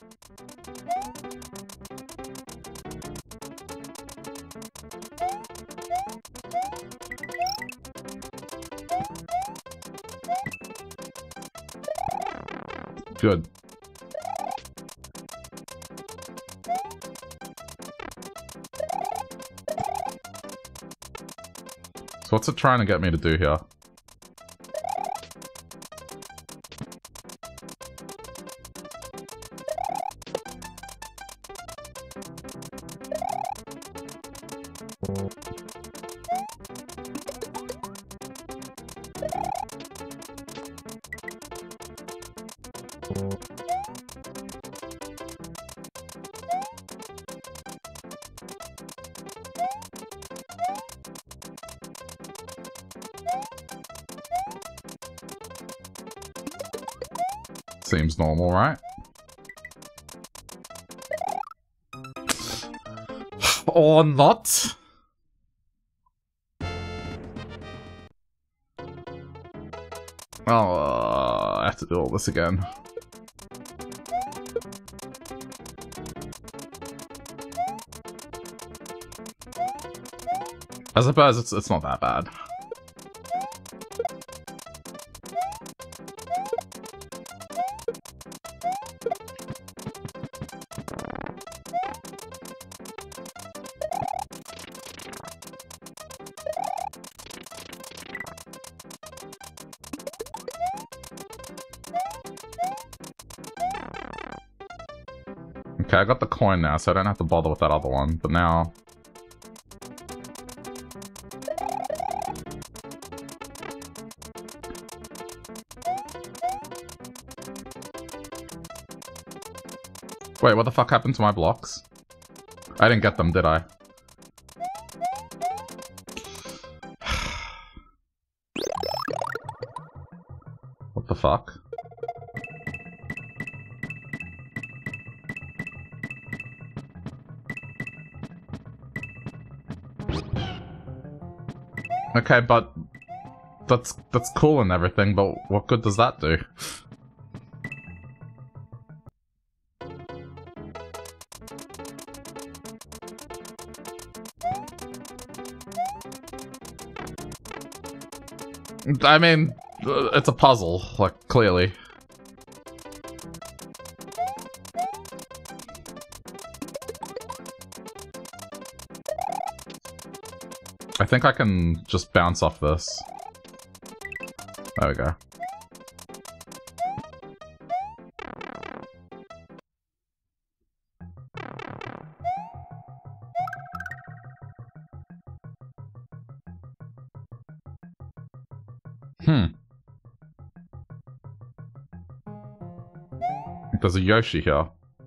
Good. So what's it trying to get me to do here? Seems normal, right? Or not? Oh, I have to do all this again. I suppose it's not that bad. Okay, I got the coin now, so I don't have to bother with that other one, but now... Wait, what the fuck happened to my blocks? I didn't get them, did I? What the fuck? Okay, but that's cool and everything, but what good does that do? I mean, it's a puzzle, like, clearly. I think I can just bounce off this. There we go. There's a Yoshi here.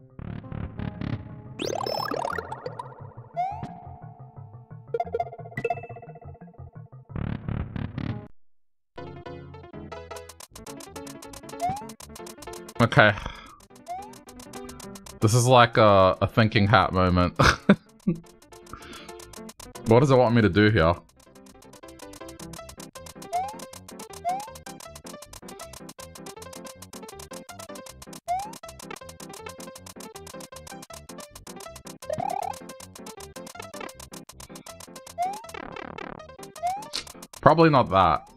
Okay. This is like a thinking hat moment. What does it want me to do here? Probably not that.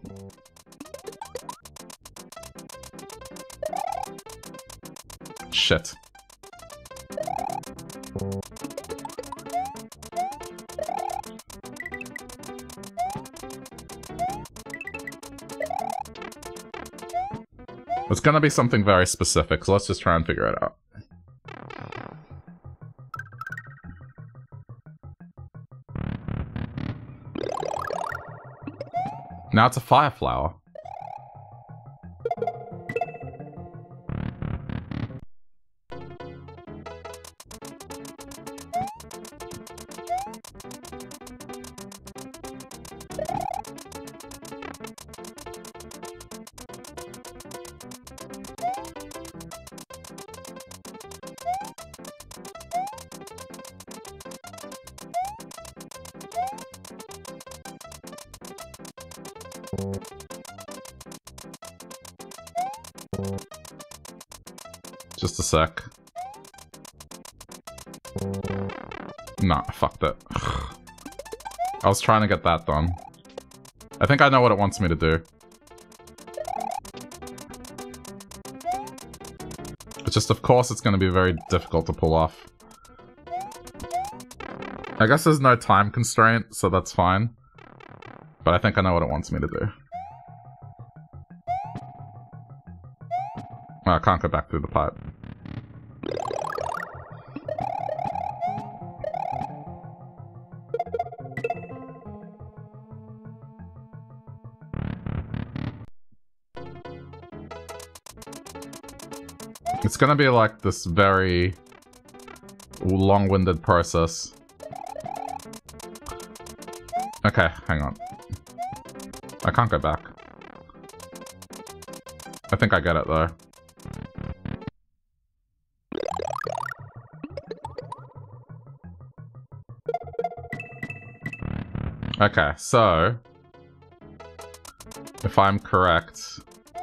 Shit. It's gonna be something very specific, so let's just try and figure it out. Now it's a fire flower. Just a sec. Nah, fuck that. I was trying to get that done. I think I know what it wants me to do. It's just, of course, it's going to be very difficult to pull off. I guess there's no time constraint, so that's fine. But I think I know what it wants me to do. Oh, I can't go back through the pipe. It's gonna be like this very long-winded process. Okay, hang on. I can't go back. I think I get it though. Okay, so if I'm correct,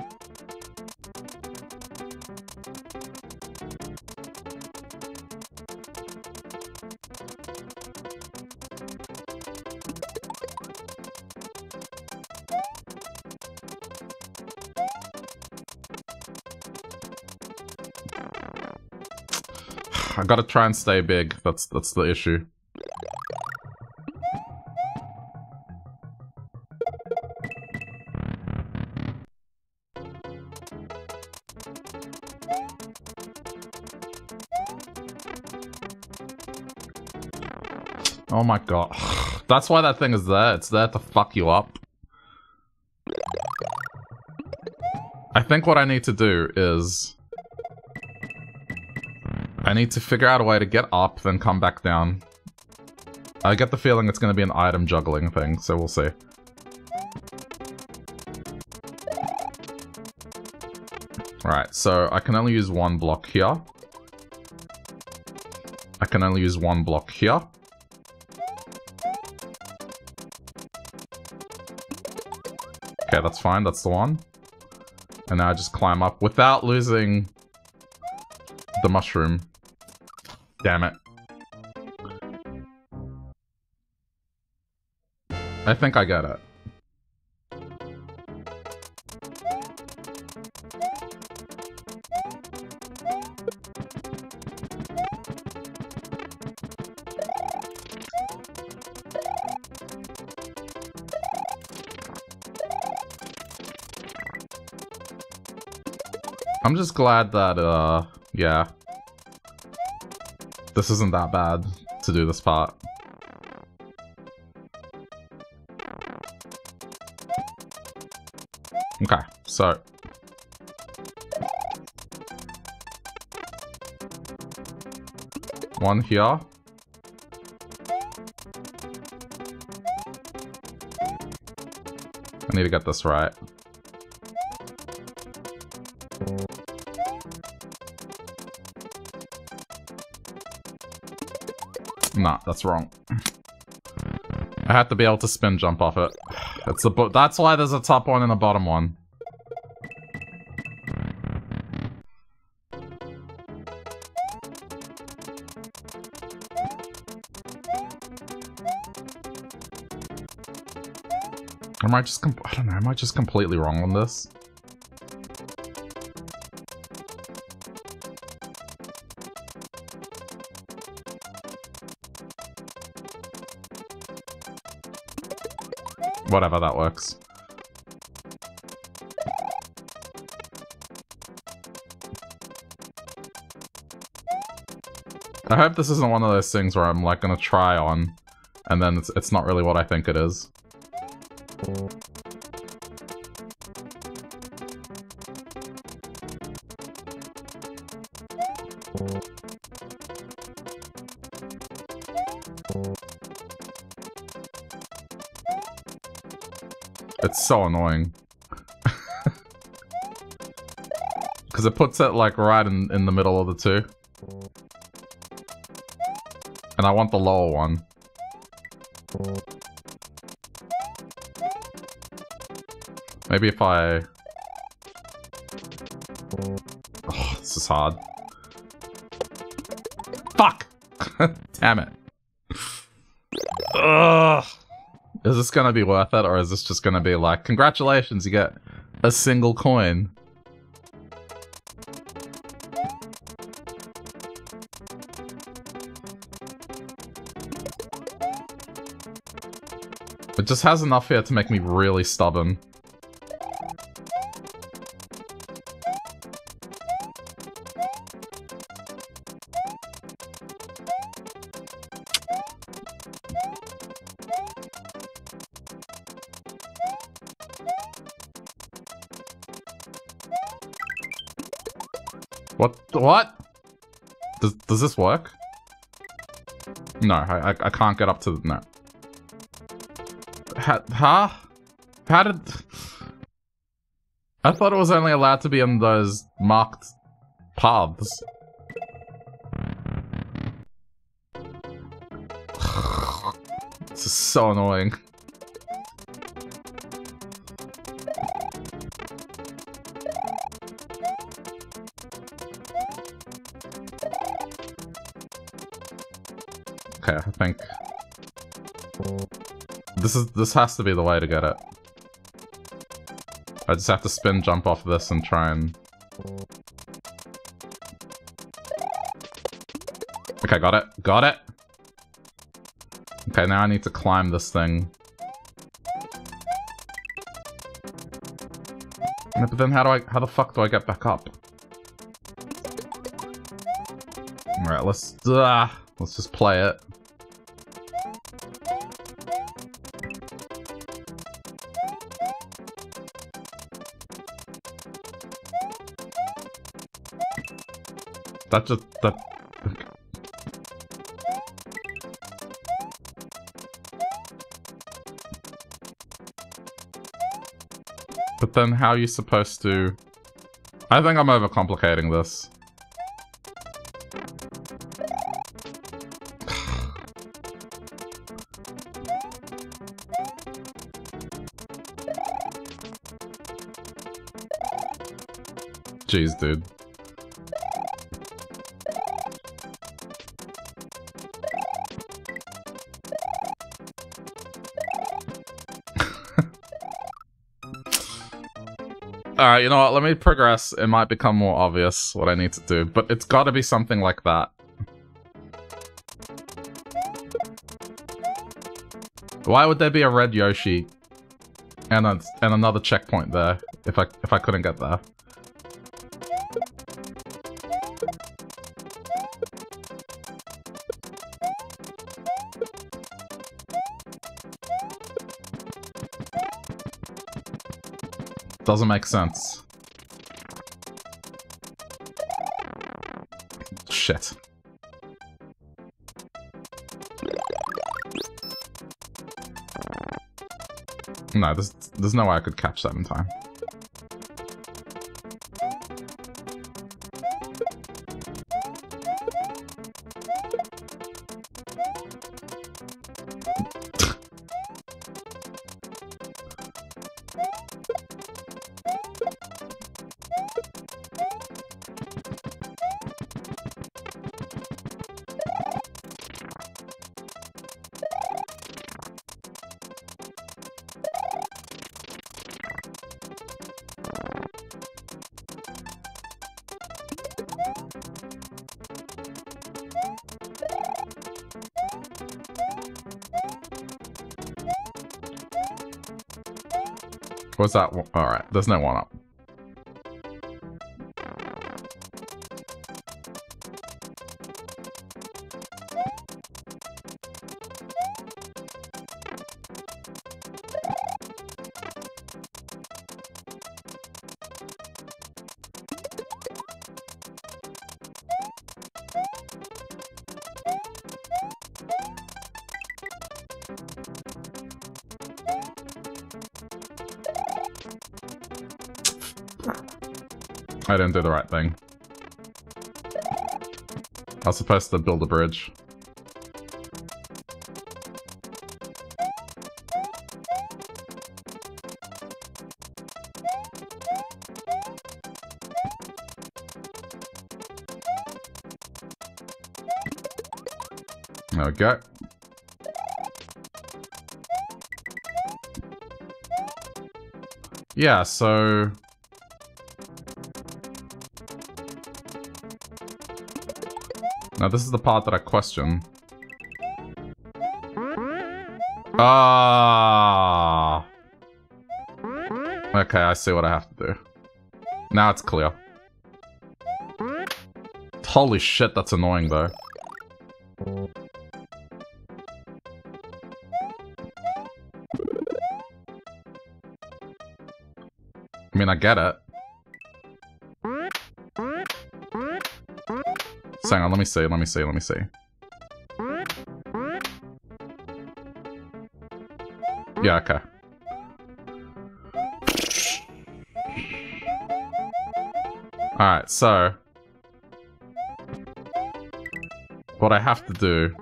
I gotta try and stay big. That's the issue. Oh my god. That's why that thing is there. It's there to fuck you up. I think what I need to do is I need to figure out a way to get up, then come back down. I get the feeling it's going to be an item juggling thing, so we'll see. Right, so I can only use one block here. I can only use one block here. Okay, that's fine, that's the one. And now I just climb up without losing the mushroom. Damn it. I think I get it. I'm just glad that, yeah. This isn't that bad to do this part. Okay, so. One here. I need to get this right. Nah, that's wrong. I have to be able to spin jump off it. That's why there's a top one and a bottom one. Am I just I don't know, am I just completely wrong on this? Whatever, that works. I hope this isn't one of those things where I'm like gonna try on, and then it's not really what I think it is. It's so annoying. Because it puts it like right in the middle of the two. And I want the lower one. Maybe if I... Oh, this is hard. Fuck! Damn it. Ugh. Is this gonna be worth it, or is this just gonna be like, congratulations, you get a single coin? It just has enough here to make me really stubborn. What? Does this work? No, I can't get up to... No. Huh? How did... I thought it was only allowed to be in those marked paths. This is so annoying. Okay, I think this has to be the way to get it. I just have to spin jump off this and try and... Okay, got it. Got it! Okay, now I need to climb this thing. Yeah, but then how the fuck do I get back up? Alright, let's just play it. That... But then how are you supposed to... I think I'm overcomplicating this. Jeez, dude. Alright, you know what? Let me progress. It might become more obvious what I need to do, but it's gotta be something like that. Why would there be a red Yoshi and another checkpoint there if I couldn't get there? Doesn't make sense. Shit. No, there's no way I could catch that in time. What's that? Alright, there's no one up. I didn't do the right thing. I was supposed to build a bridge. There we go. Yeah, so... Now this is the part that I question. Ah. Okay, I see what I have to do. Now it's clear. Holy shit, that's annoying though. I mean, I get it. So hang on, let me see. Yeah, okay. Alright, so... what I have to do...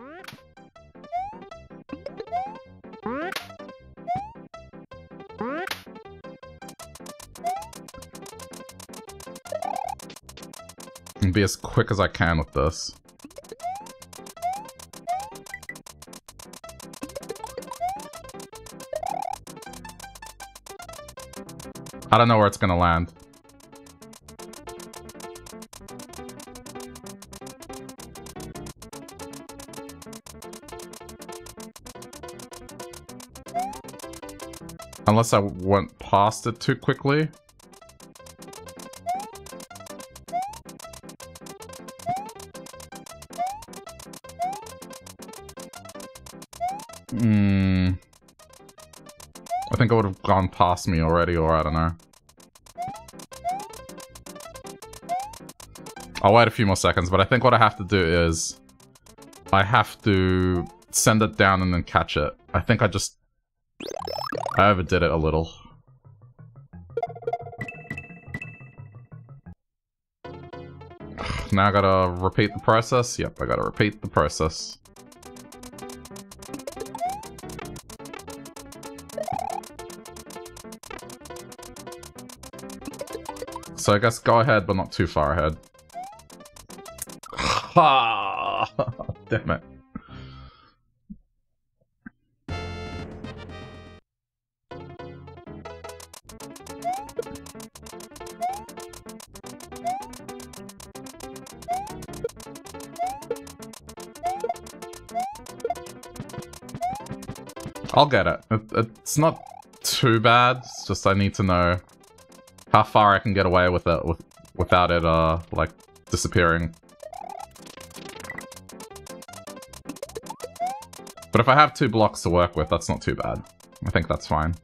and be as quick as I can with this. I don't know where it's gonna land. Unless I went past it too quickly. I think it would have gone past me already, or I don't know. I'll wait a few more seconds, but I think what I have to do is... I have to send it down and then catch it. I think I overdid it a little. Now I gotta repeat the process? Yep, I gotta repeat the process. So I guess go ahead, but not too far ahead. Ha! Damn it. I'll get it. It's not too bad. It's just I need to know how far I can get away with it without it, like, disappearing. But if I have 2 blocks to work with, that's not too bad. I think that's fine.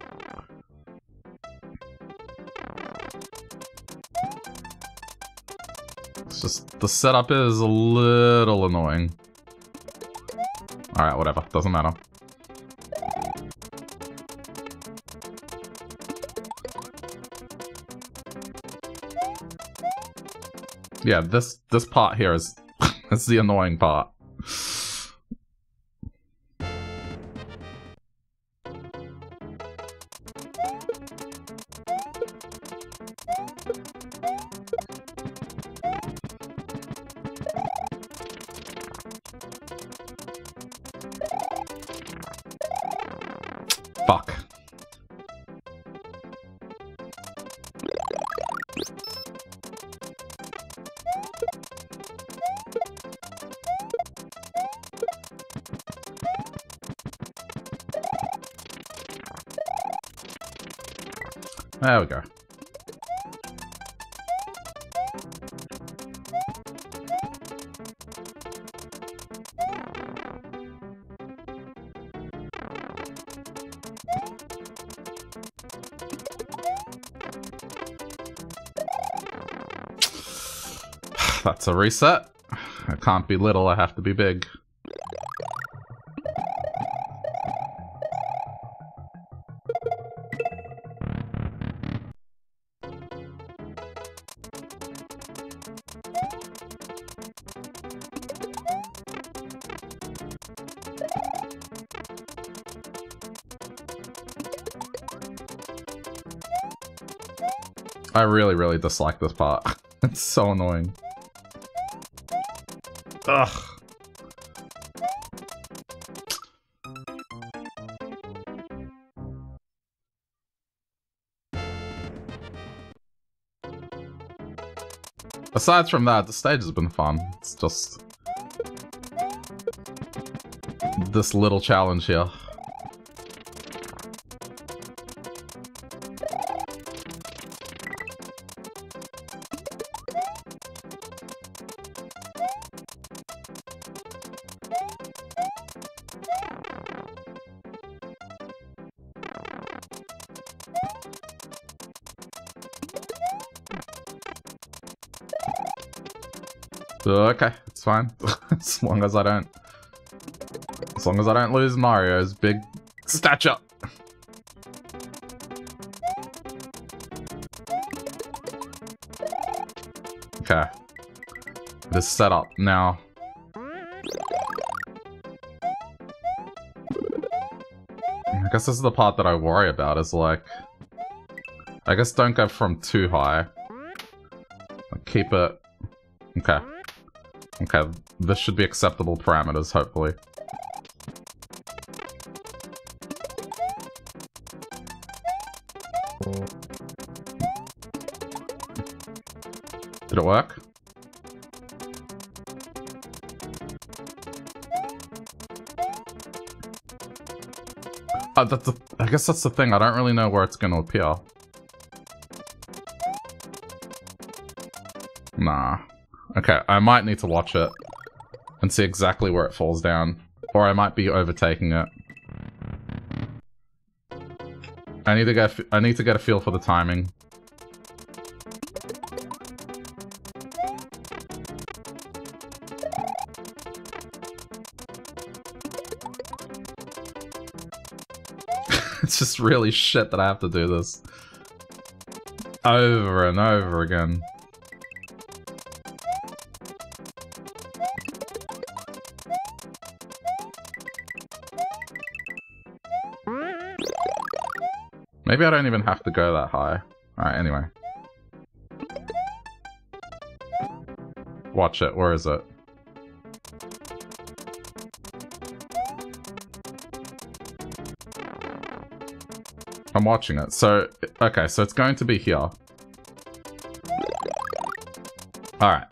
It's just, the setup is a little annoying. Alright, whatever. Doesn't matter. Yeah, this part here is it's the annoying part. Fuck. There we go. That's a reset. I can't be little, I have to be big. I really, really dislike this part. It's so annoying. Ugh. Aside from that, the stage has been fun. It's just this little challenge here. Okay, it's fine. As long as I don't lose Mario's big stature. Okay. This setup now. I guess this is the part that I worry about, is like, I guess don't go from too high. Like, keep it. Okay. Okay, this should be acceptable parameters, hopefully. Did it work? I guess that's the thing, I don't really know where it's gonna appear. Nah. Okay, I might need to watch it and see exactly where it falls down. Or I might be overtaking it. I need to get a feel for the timing. It's just really shit that I have to do this over and over again. Maybe I don't even have to go that high. Alright, anyway. Watch it. Where is it? I'm watching it. So, okay, so it's going to be here. Alright.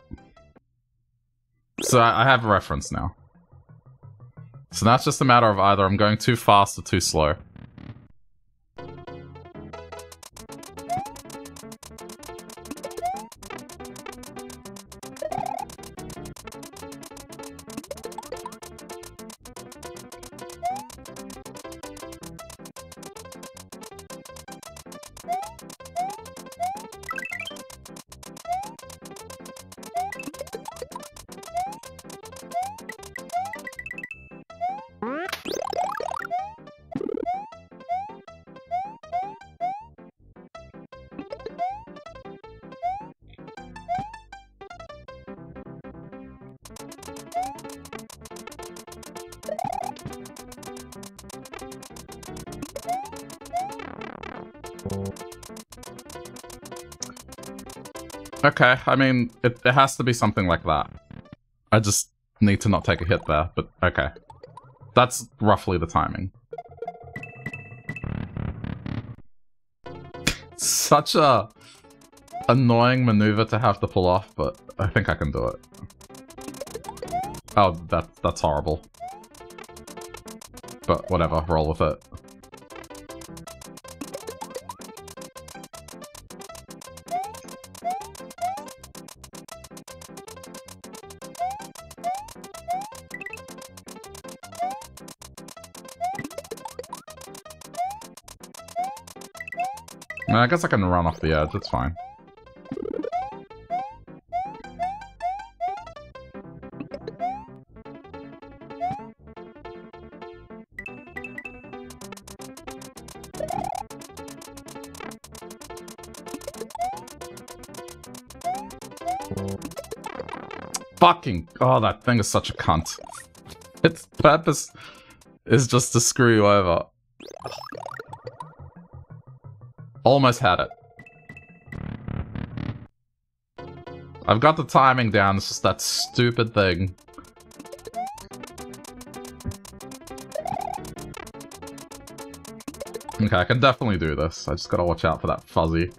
So I have a reference now. So that's just a matter of either I'm going too fast or too slow. Okay, I mean, it has to be something like that. I just need to not take a hit there, but okay. That's roughly the timing. Such a annoying maneuver to have to pull off, but I think I can do it. Oh, that's horrible. But whatever, roll with it. I guess I can run off the edge, it's fine. Fucking... Oh, that thing is such a cunt. Its purpose is just to screw you over. Almost had it. I've got the timing down, it's just that stupid thing. Okay, I can definitely do this. I just gotta watch out for that fuzzy.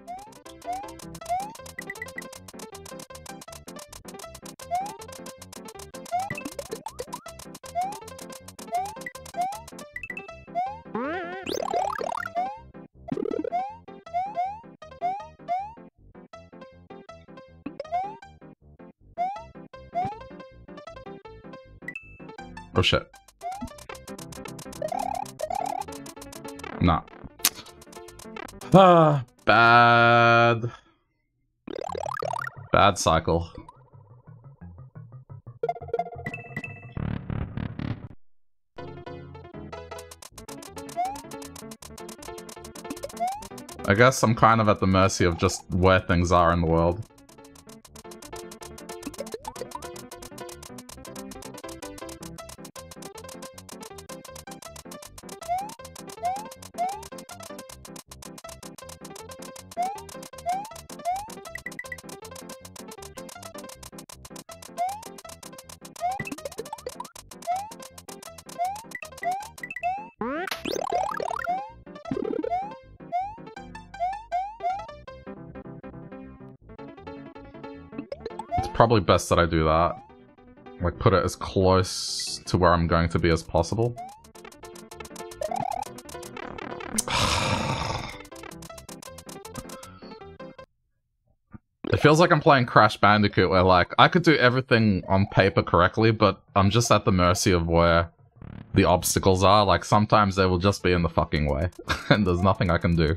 Oh shit. Nah. Ah, bad. Bad cycle. I guess I'm kind of at the mercy of just where things are in the world. Probably best that I do that. Like, put it as close to where I'm going to be as possible. It feels like I'm playing Crash Bandicoot, where, like, I could do everything on paper correctly, but I'm just at the mercy of where the obstacles are. Like, sometimes they will just be in the fucking way, and there's nothing I can do.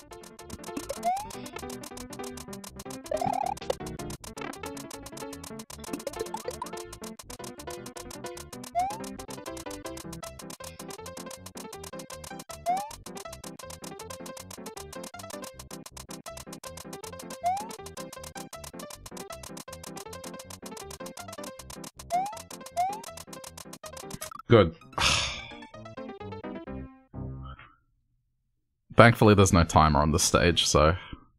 Good. Thankfully, there's no timer on this stage, so...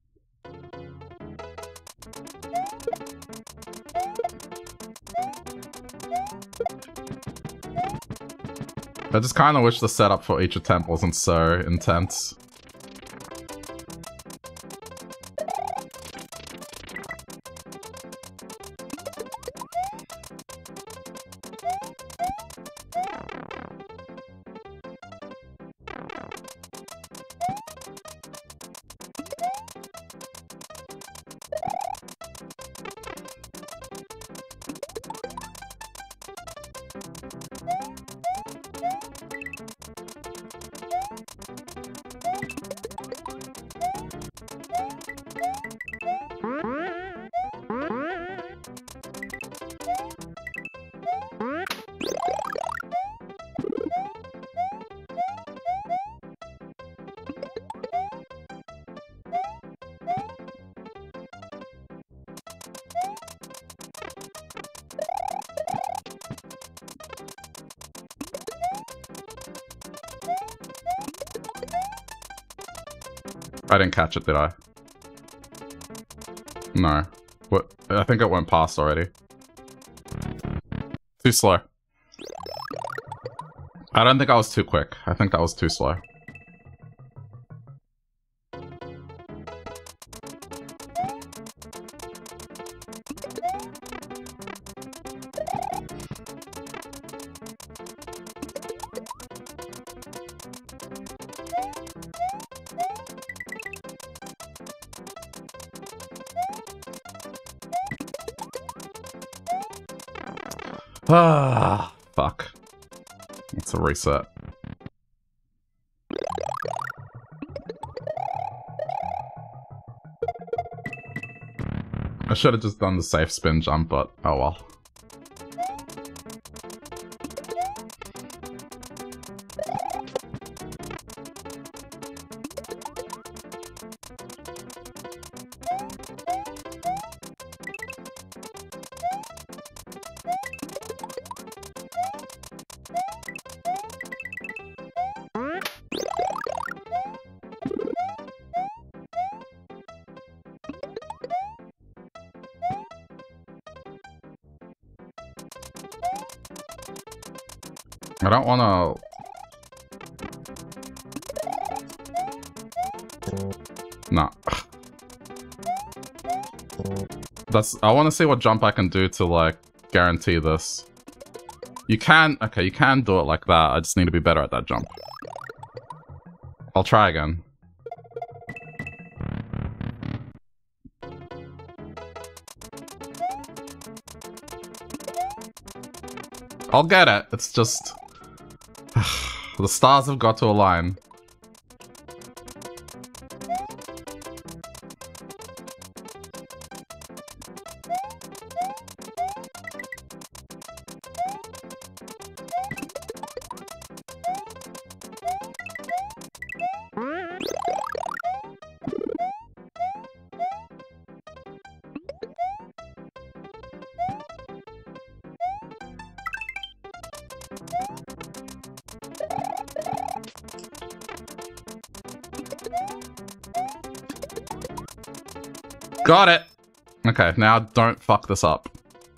I just kind of wish the setup for each attempt wasn't so intense. I didn't catch it, did I? No. What? I think it went past already. Too slow. I don't think I was too quick. I think that was too slow. Ah, fuck. It's a reset. I should have just done the safe spin jump, but oh well. I don't wanna... Nah. I wanna see what jump I can do to, like, guarantee this. You can... Okay, you can do it like that. I just need to be better at that jump. I'll try again. I'll get it. It's just... the stars have got to align. Got it! Okay, now don't fuck this up.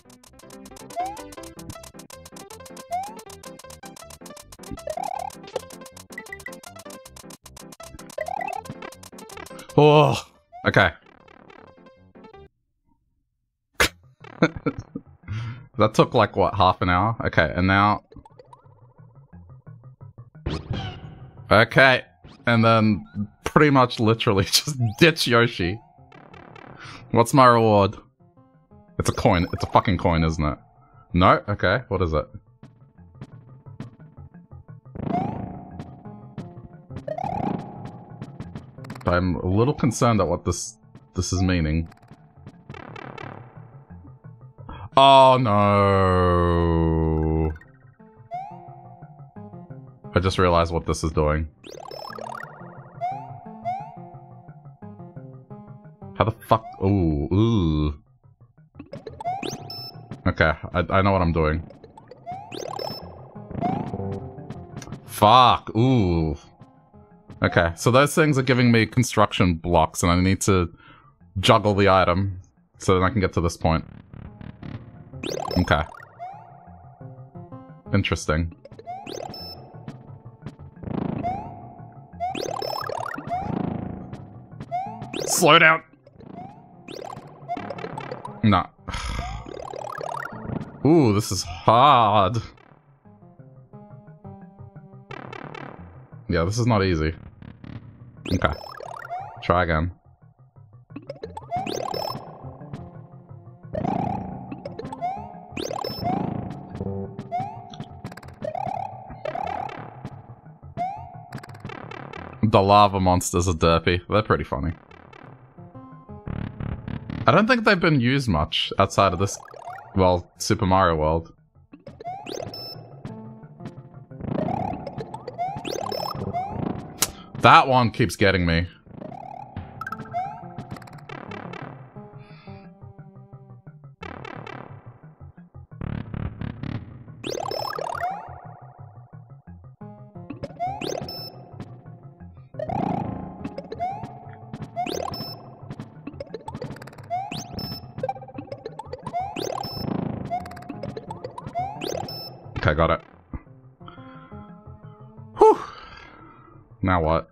Oh, okay. That took like, what, half an hour? Okay, and now... Okay, and then pretty much literally just ditch Yoshi. What's my reward? It's a coin. It's a fucking coin, isn't it? No? Okay, what is it? I'm a little concerned at what this is meaning. Oh no! I just realized what this is doing. How the fuck? Ooh. Okay, I know what I'm doing. Fuck, ooh. Okay, so those things are giving me construction blocks and I need to juggle the item so that I can get to this point. Okay. Interesting. Slow down! Nah. Ooh, this is hard. Yeah, this is not easy. Okay. Try again. The lava monsters are derpy. They're pretty funny. I don't think they've been used much outside of this, well, Super Mario World. That one keeps getting me. Okay, got it. Whew. Now what?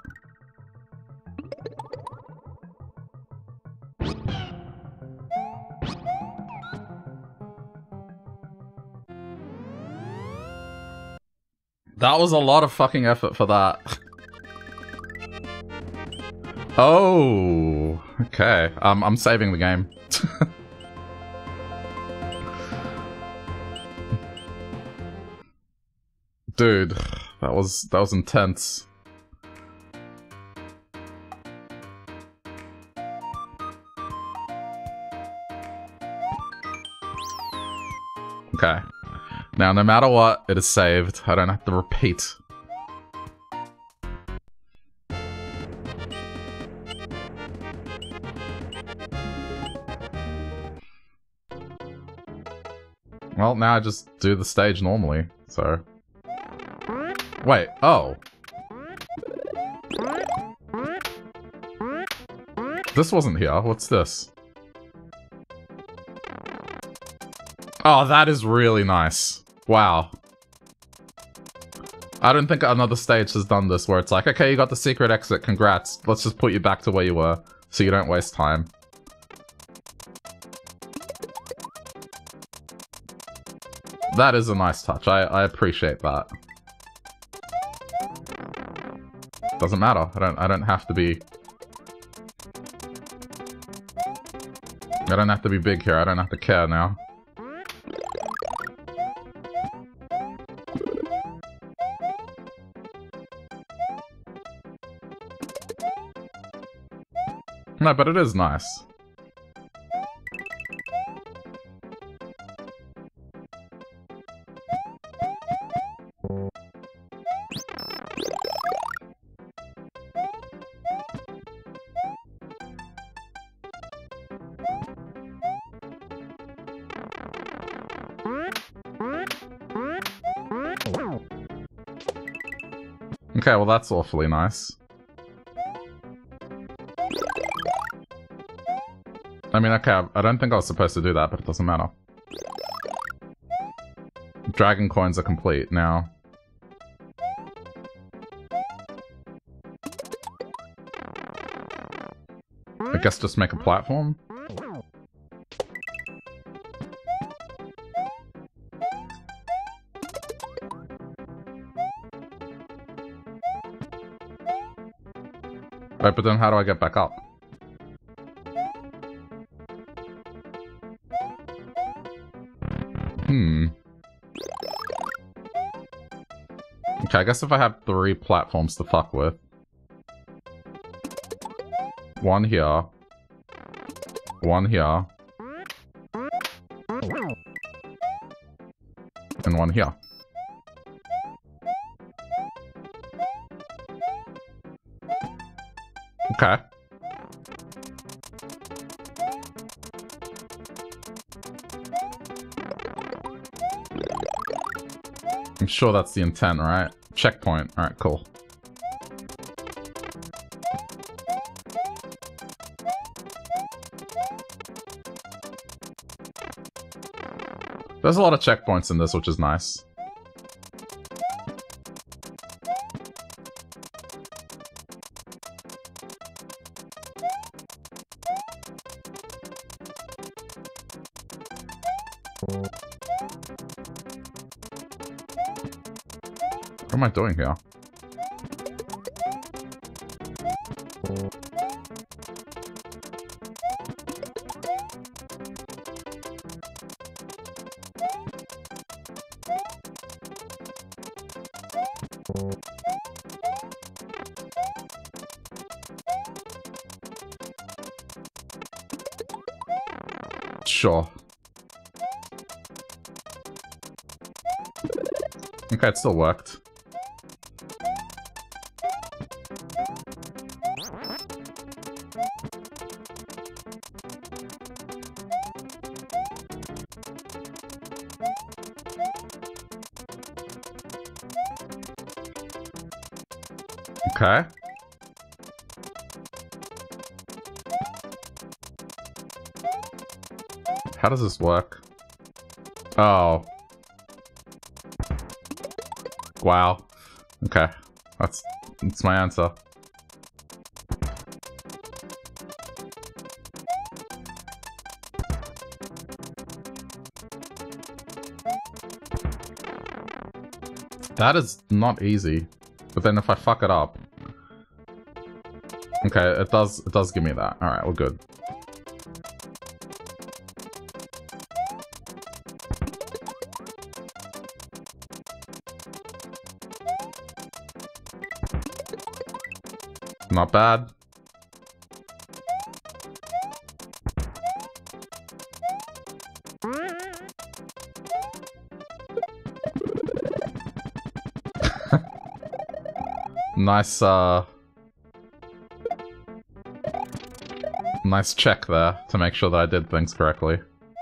That was a lot of fucking effort for that. Oh, okay. I'm saving the game. Dude, that was intense. Okay. Now, no matter what, it is saved. I don't have to repeat. Well, now I just do the stage normally, so... Wait, oh. This wasn't here. What's this? Oh, that is really nice. Wow. I don't think another stage has done this where it's like, okay, you got the secret exit, congrats. Let's just put you back to where you were so you don't waste time. That is a nice touch. I appreciate that. Doesn't matter. I don't have to be... I don't have to be big here. I don't have to care now. No, but it is nice. Okay, well that's awfully nice. I mean, okay, I don't think I was supposed to do that, but it doesn't matter. Dragon coins are complete now. I guess just make a platform? Right, but then how do I get back up? Okay, I guess if I have 3 platforms to fuck with. One here. One here. And one here. Okay. I'm sure that's the intent, right? Checkpoint. Alright, cool. There's a lot of checkpoints in this, which is nice. What am I doing here? Sure. Okay, it still worked. Okay. How does this work? Oh. Wow. Okay. That's my answer. That is not easy. But then if I fuck it up... Okay, it does give me that. Alright, we're good. Not bad. Nice, nice check there to make sure that I did things correctly.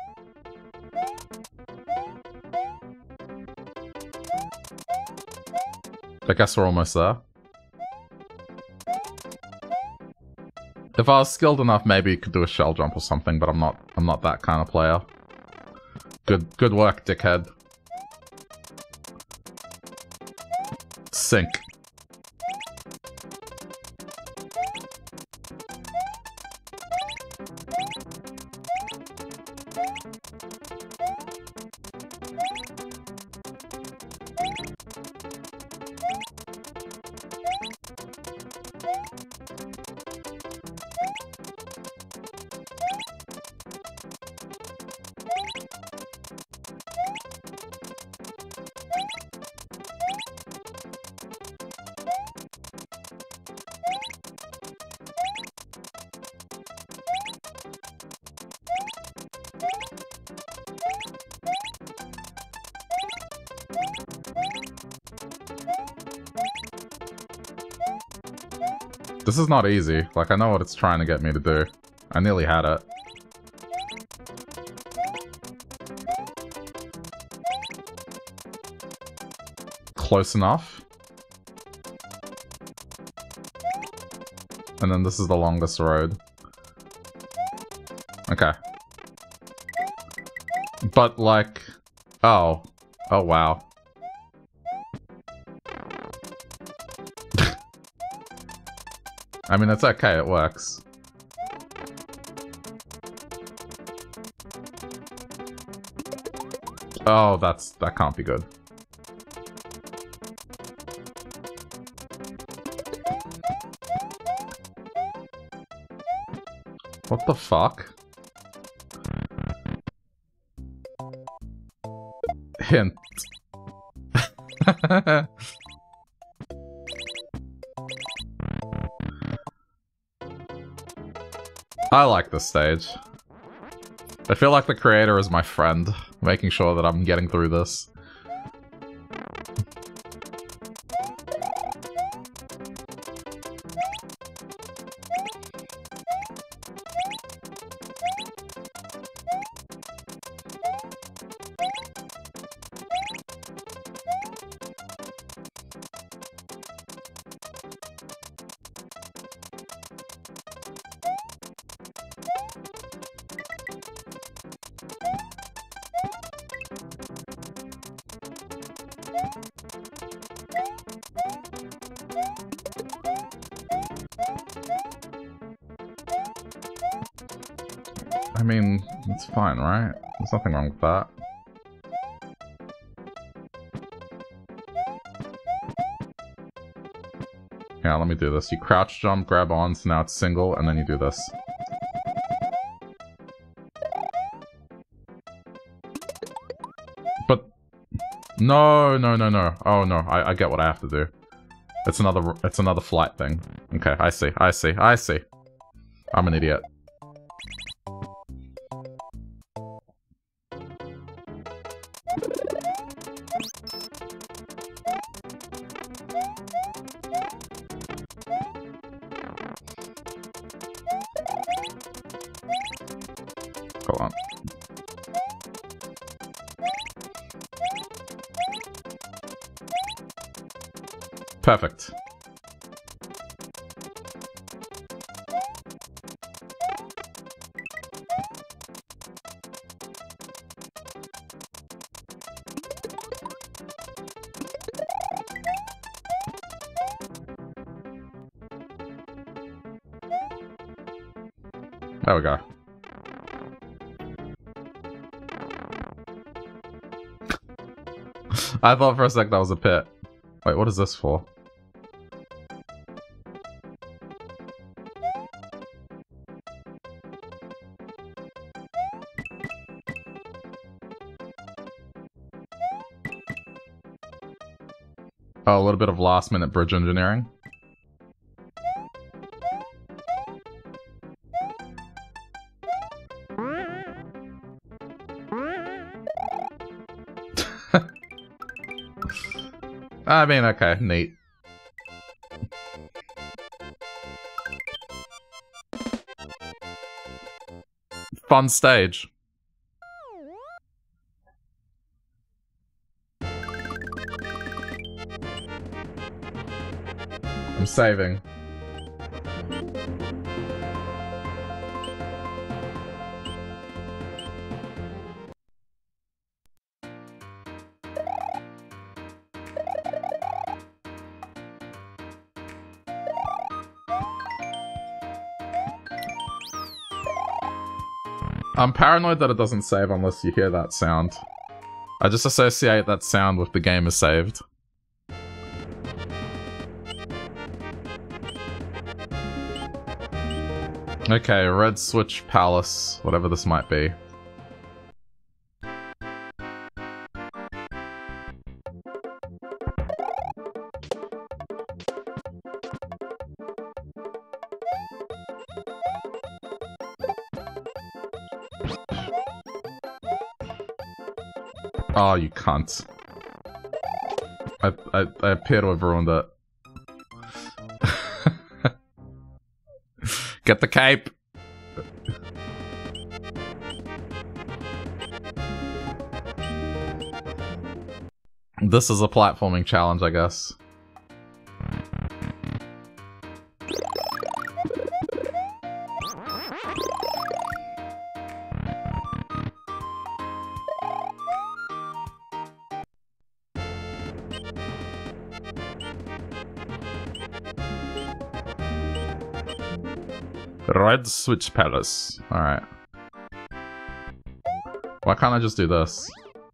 I guess we're almost there. If I was skilled enough, maybe you could do a shell jump or something, but I'm not that kind of player. Good work, dickhead. Sink. This is not easy. Like, I know what it's trying to get me to do. I nearly had it. Close enough. And then this is the longest road. Okay. But, like... Oh. Oh, wow. I mean, it's okay, it works. Oh, that can't be good. What the fuck? Hint. I like this stage. I feel like the creator is my friend, making sure that I'm getting through this. I mean, it's fine, right? There's nothing wrong with that. Yeah, let me do this. You crouch jump, grab on, so now it's single, and then you do this. But... No, no, no, no. Oh, no. I get what I have to do. It's another flight thing. Okay, I see, I see, I see. I'm an idiot. Hold on. Perfect. There we go. I thought for a sec that was a pit. Wait, what is this for? Oh, a little bit of last-minute bridge engineering. I mean, okay, neat. Fun stage. I'm saving. I'm paranoid that it doesn't save unless you hear that sound. I just associate that sound with the game is saved. Okay, Red Switch Palace, whatever this might be. Oh, you cunt. I appear to have ruined it. Get the cape! This is a platforming challenge, I guess. Red Switch Palace. Alright. Why can't I just do this?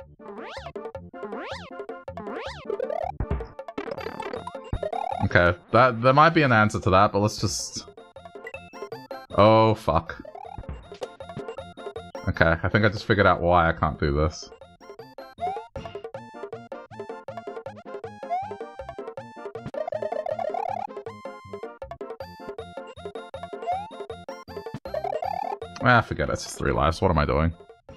Okay, there might be an answer to that, but let's just... Oh, fuck. Okay, I think I just figured out why I can't do this. Ah, forget it. It's just 3 lives. What am I doing?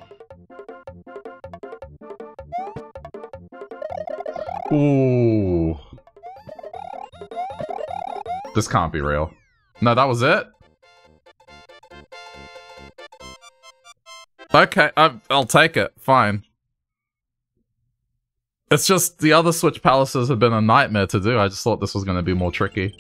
Ooh. This can't be real. No, that was it? Okay, I'll take it. Fine. It's just the other Switch Palaces have been a nightmare to do. I just thought this was going to be more tricky.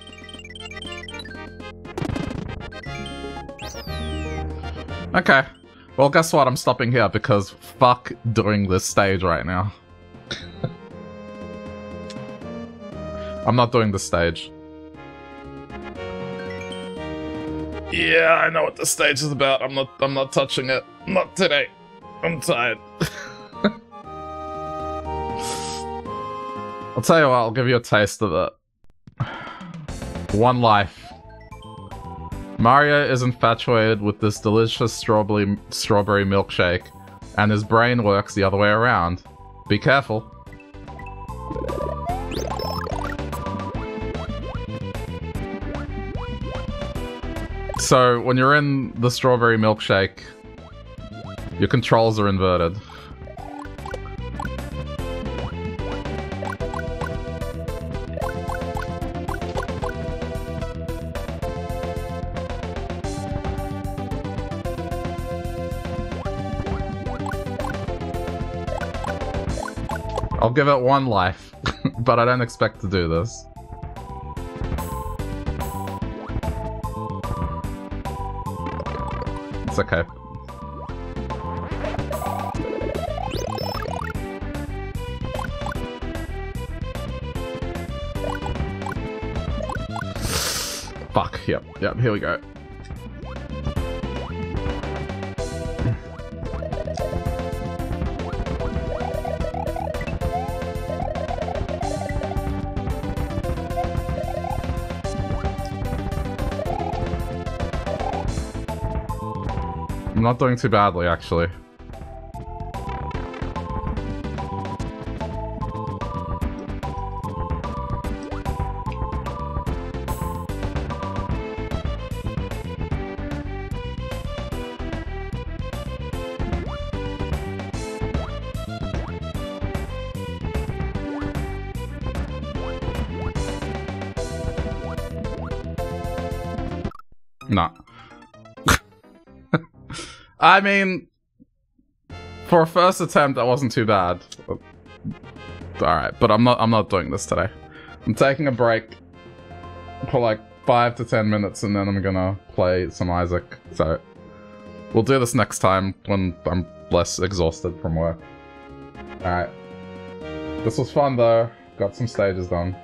Okay. Well, guess what? I'm stopping here because fuck doing this stage right now. I'm not doing this stage. Yeah, I know what this stage is about. I'm not touching it. Not today. I'm tired. I'll tell you what, I'll give you a taste of it. 1 life. Mario is infatuated with this delicious strawberry milkshake, and his brain works the other way around. Be careful. So, when you're in the strawberry milkshake, your controls are inverted. I'll give it 1 life, but I don't expect to do this. It's okay. Fuck, yep, here we go. I'm not doing too badly, actually. Nah. I mean, for a first attempt, that wasn't too bad. Alright, but I'm not doing this today. I'm taking a break for like 5 to 10 minutes and then I'm gonna play some Isaac. So, we'll do this next time when I'm less exhausted from work. Alright. This was fun though. Got some stages done.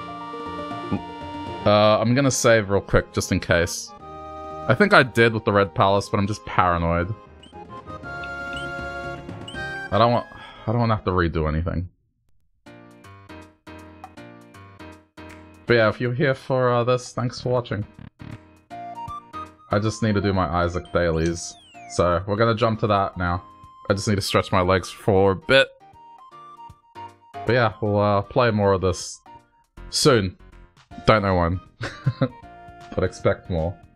I'm gonna save real quick just in case. I think I did with the Red Palace, but I'm just paranoid. I don't want to have to redo anything. But yeah, if you're here for this, thanks for watching. I just need to do my Isaac dailies. So, we're gonna jump to that now. I just need to stretch my legs for a bit. But yeah, we'll play more of this soon. Don't know when. But expect more.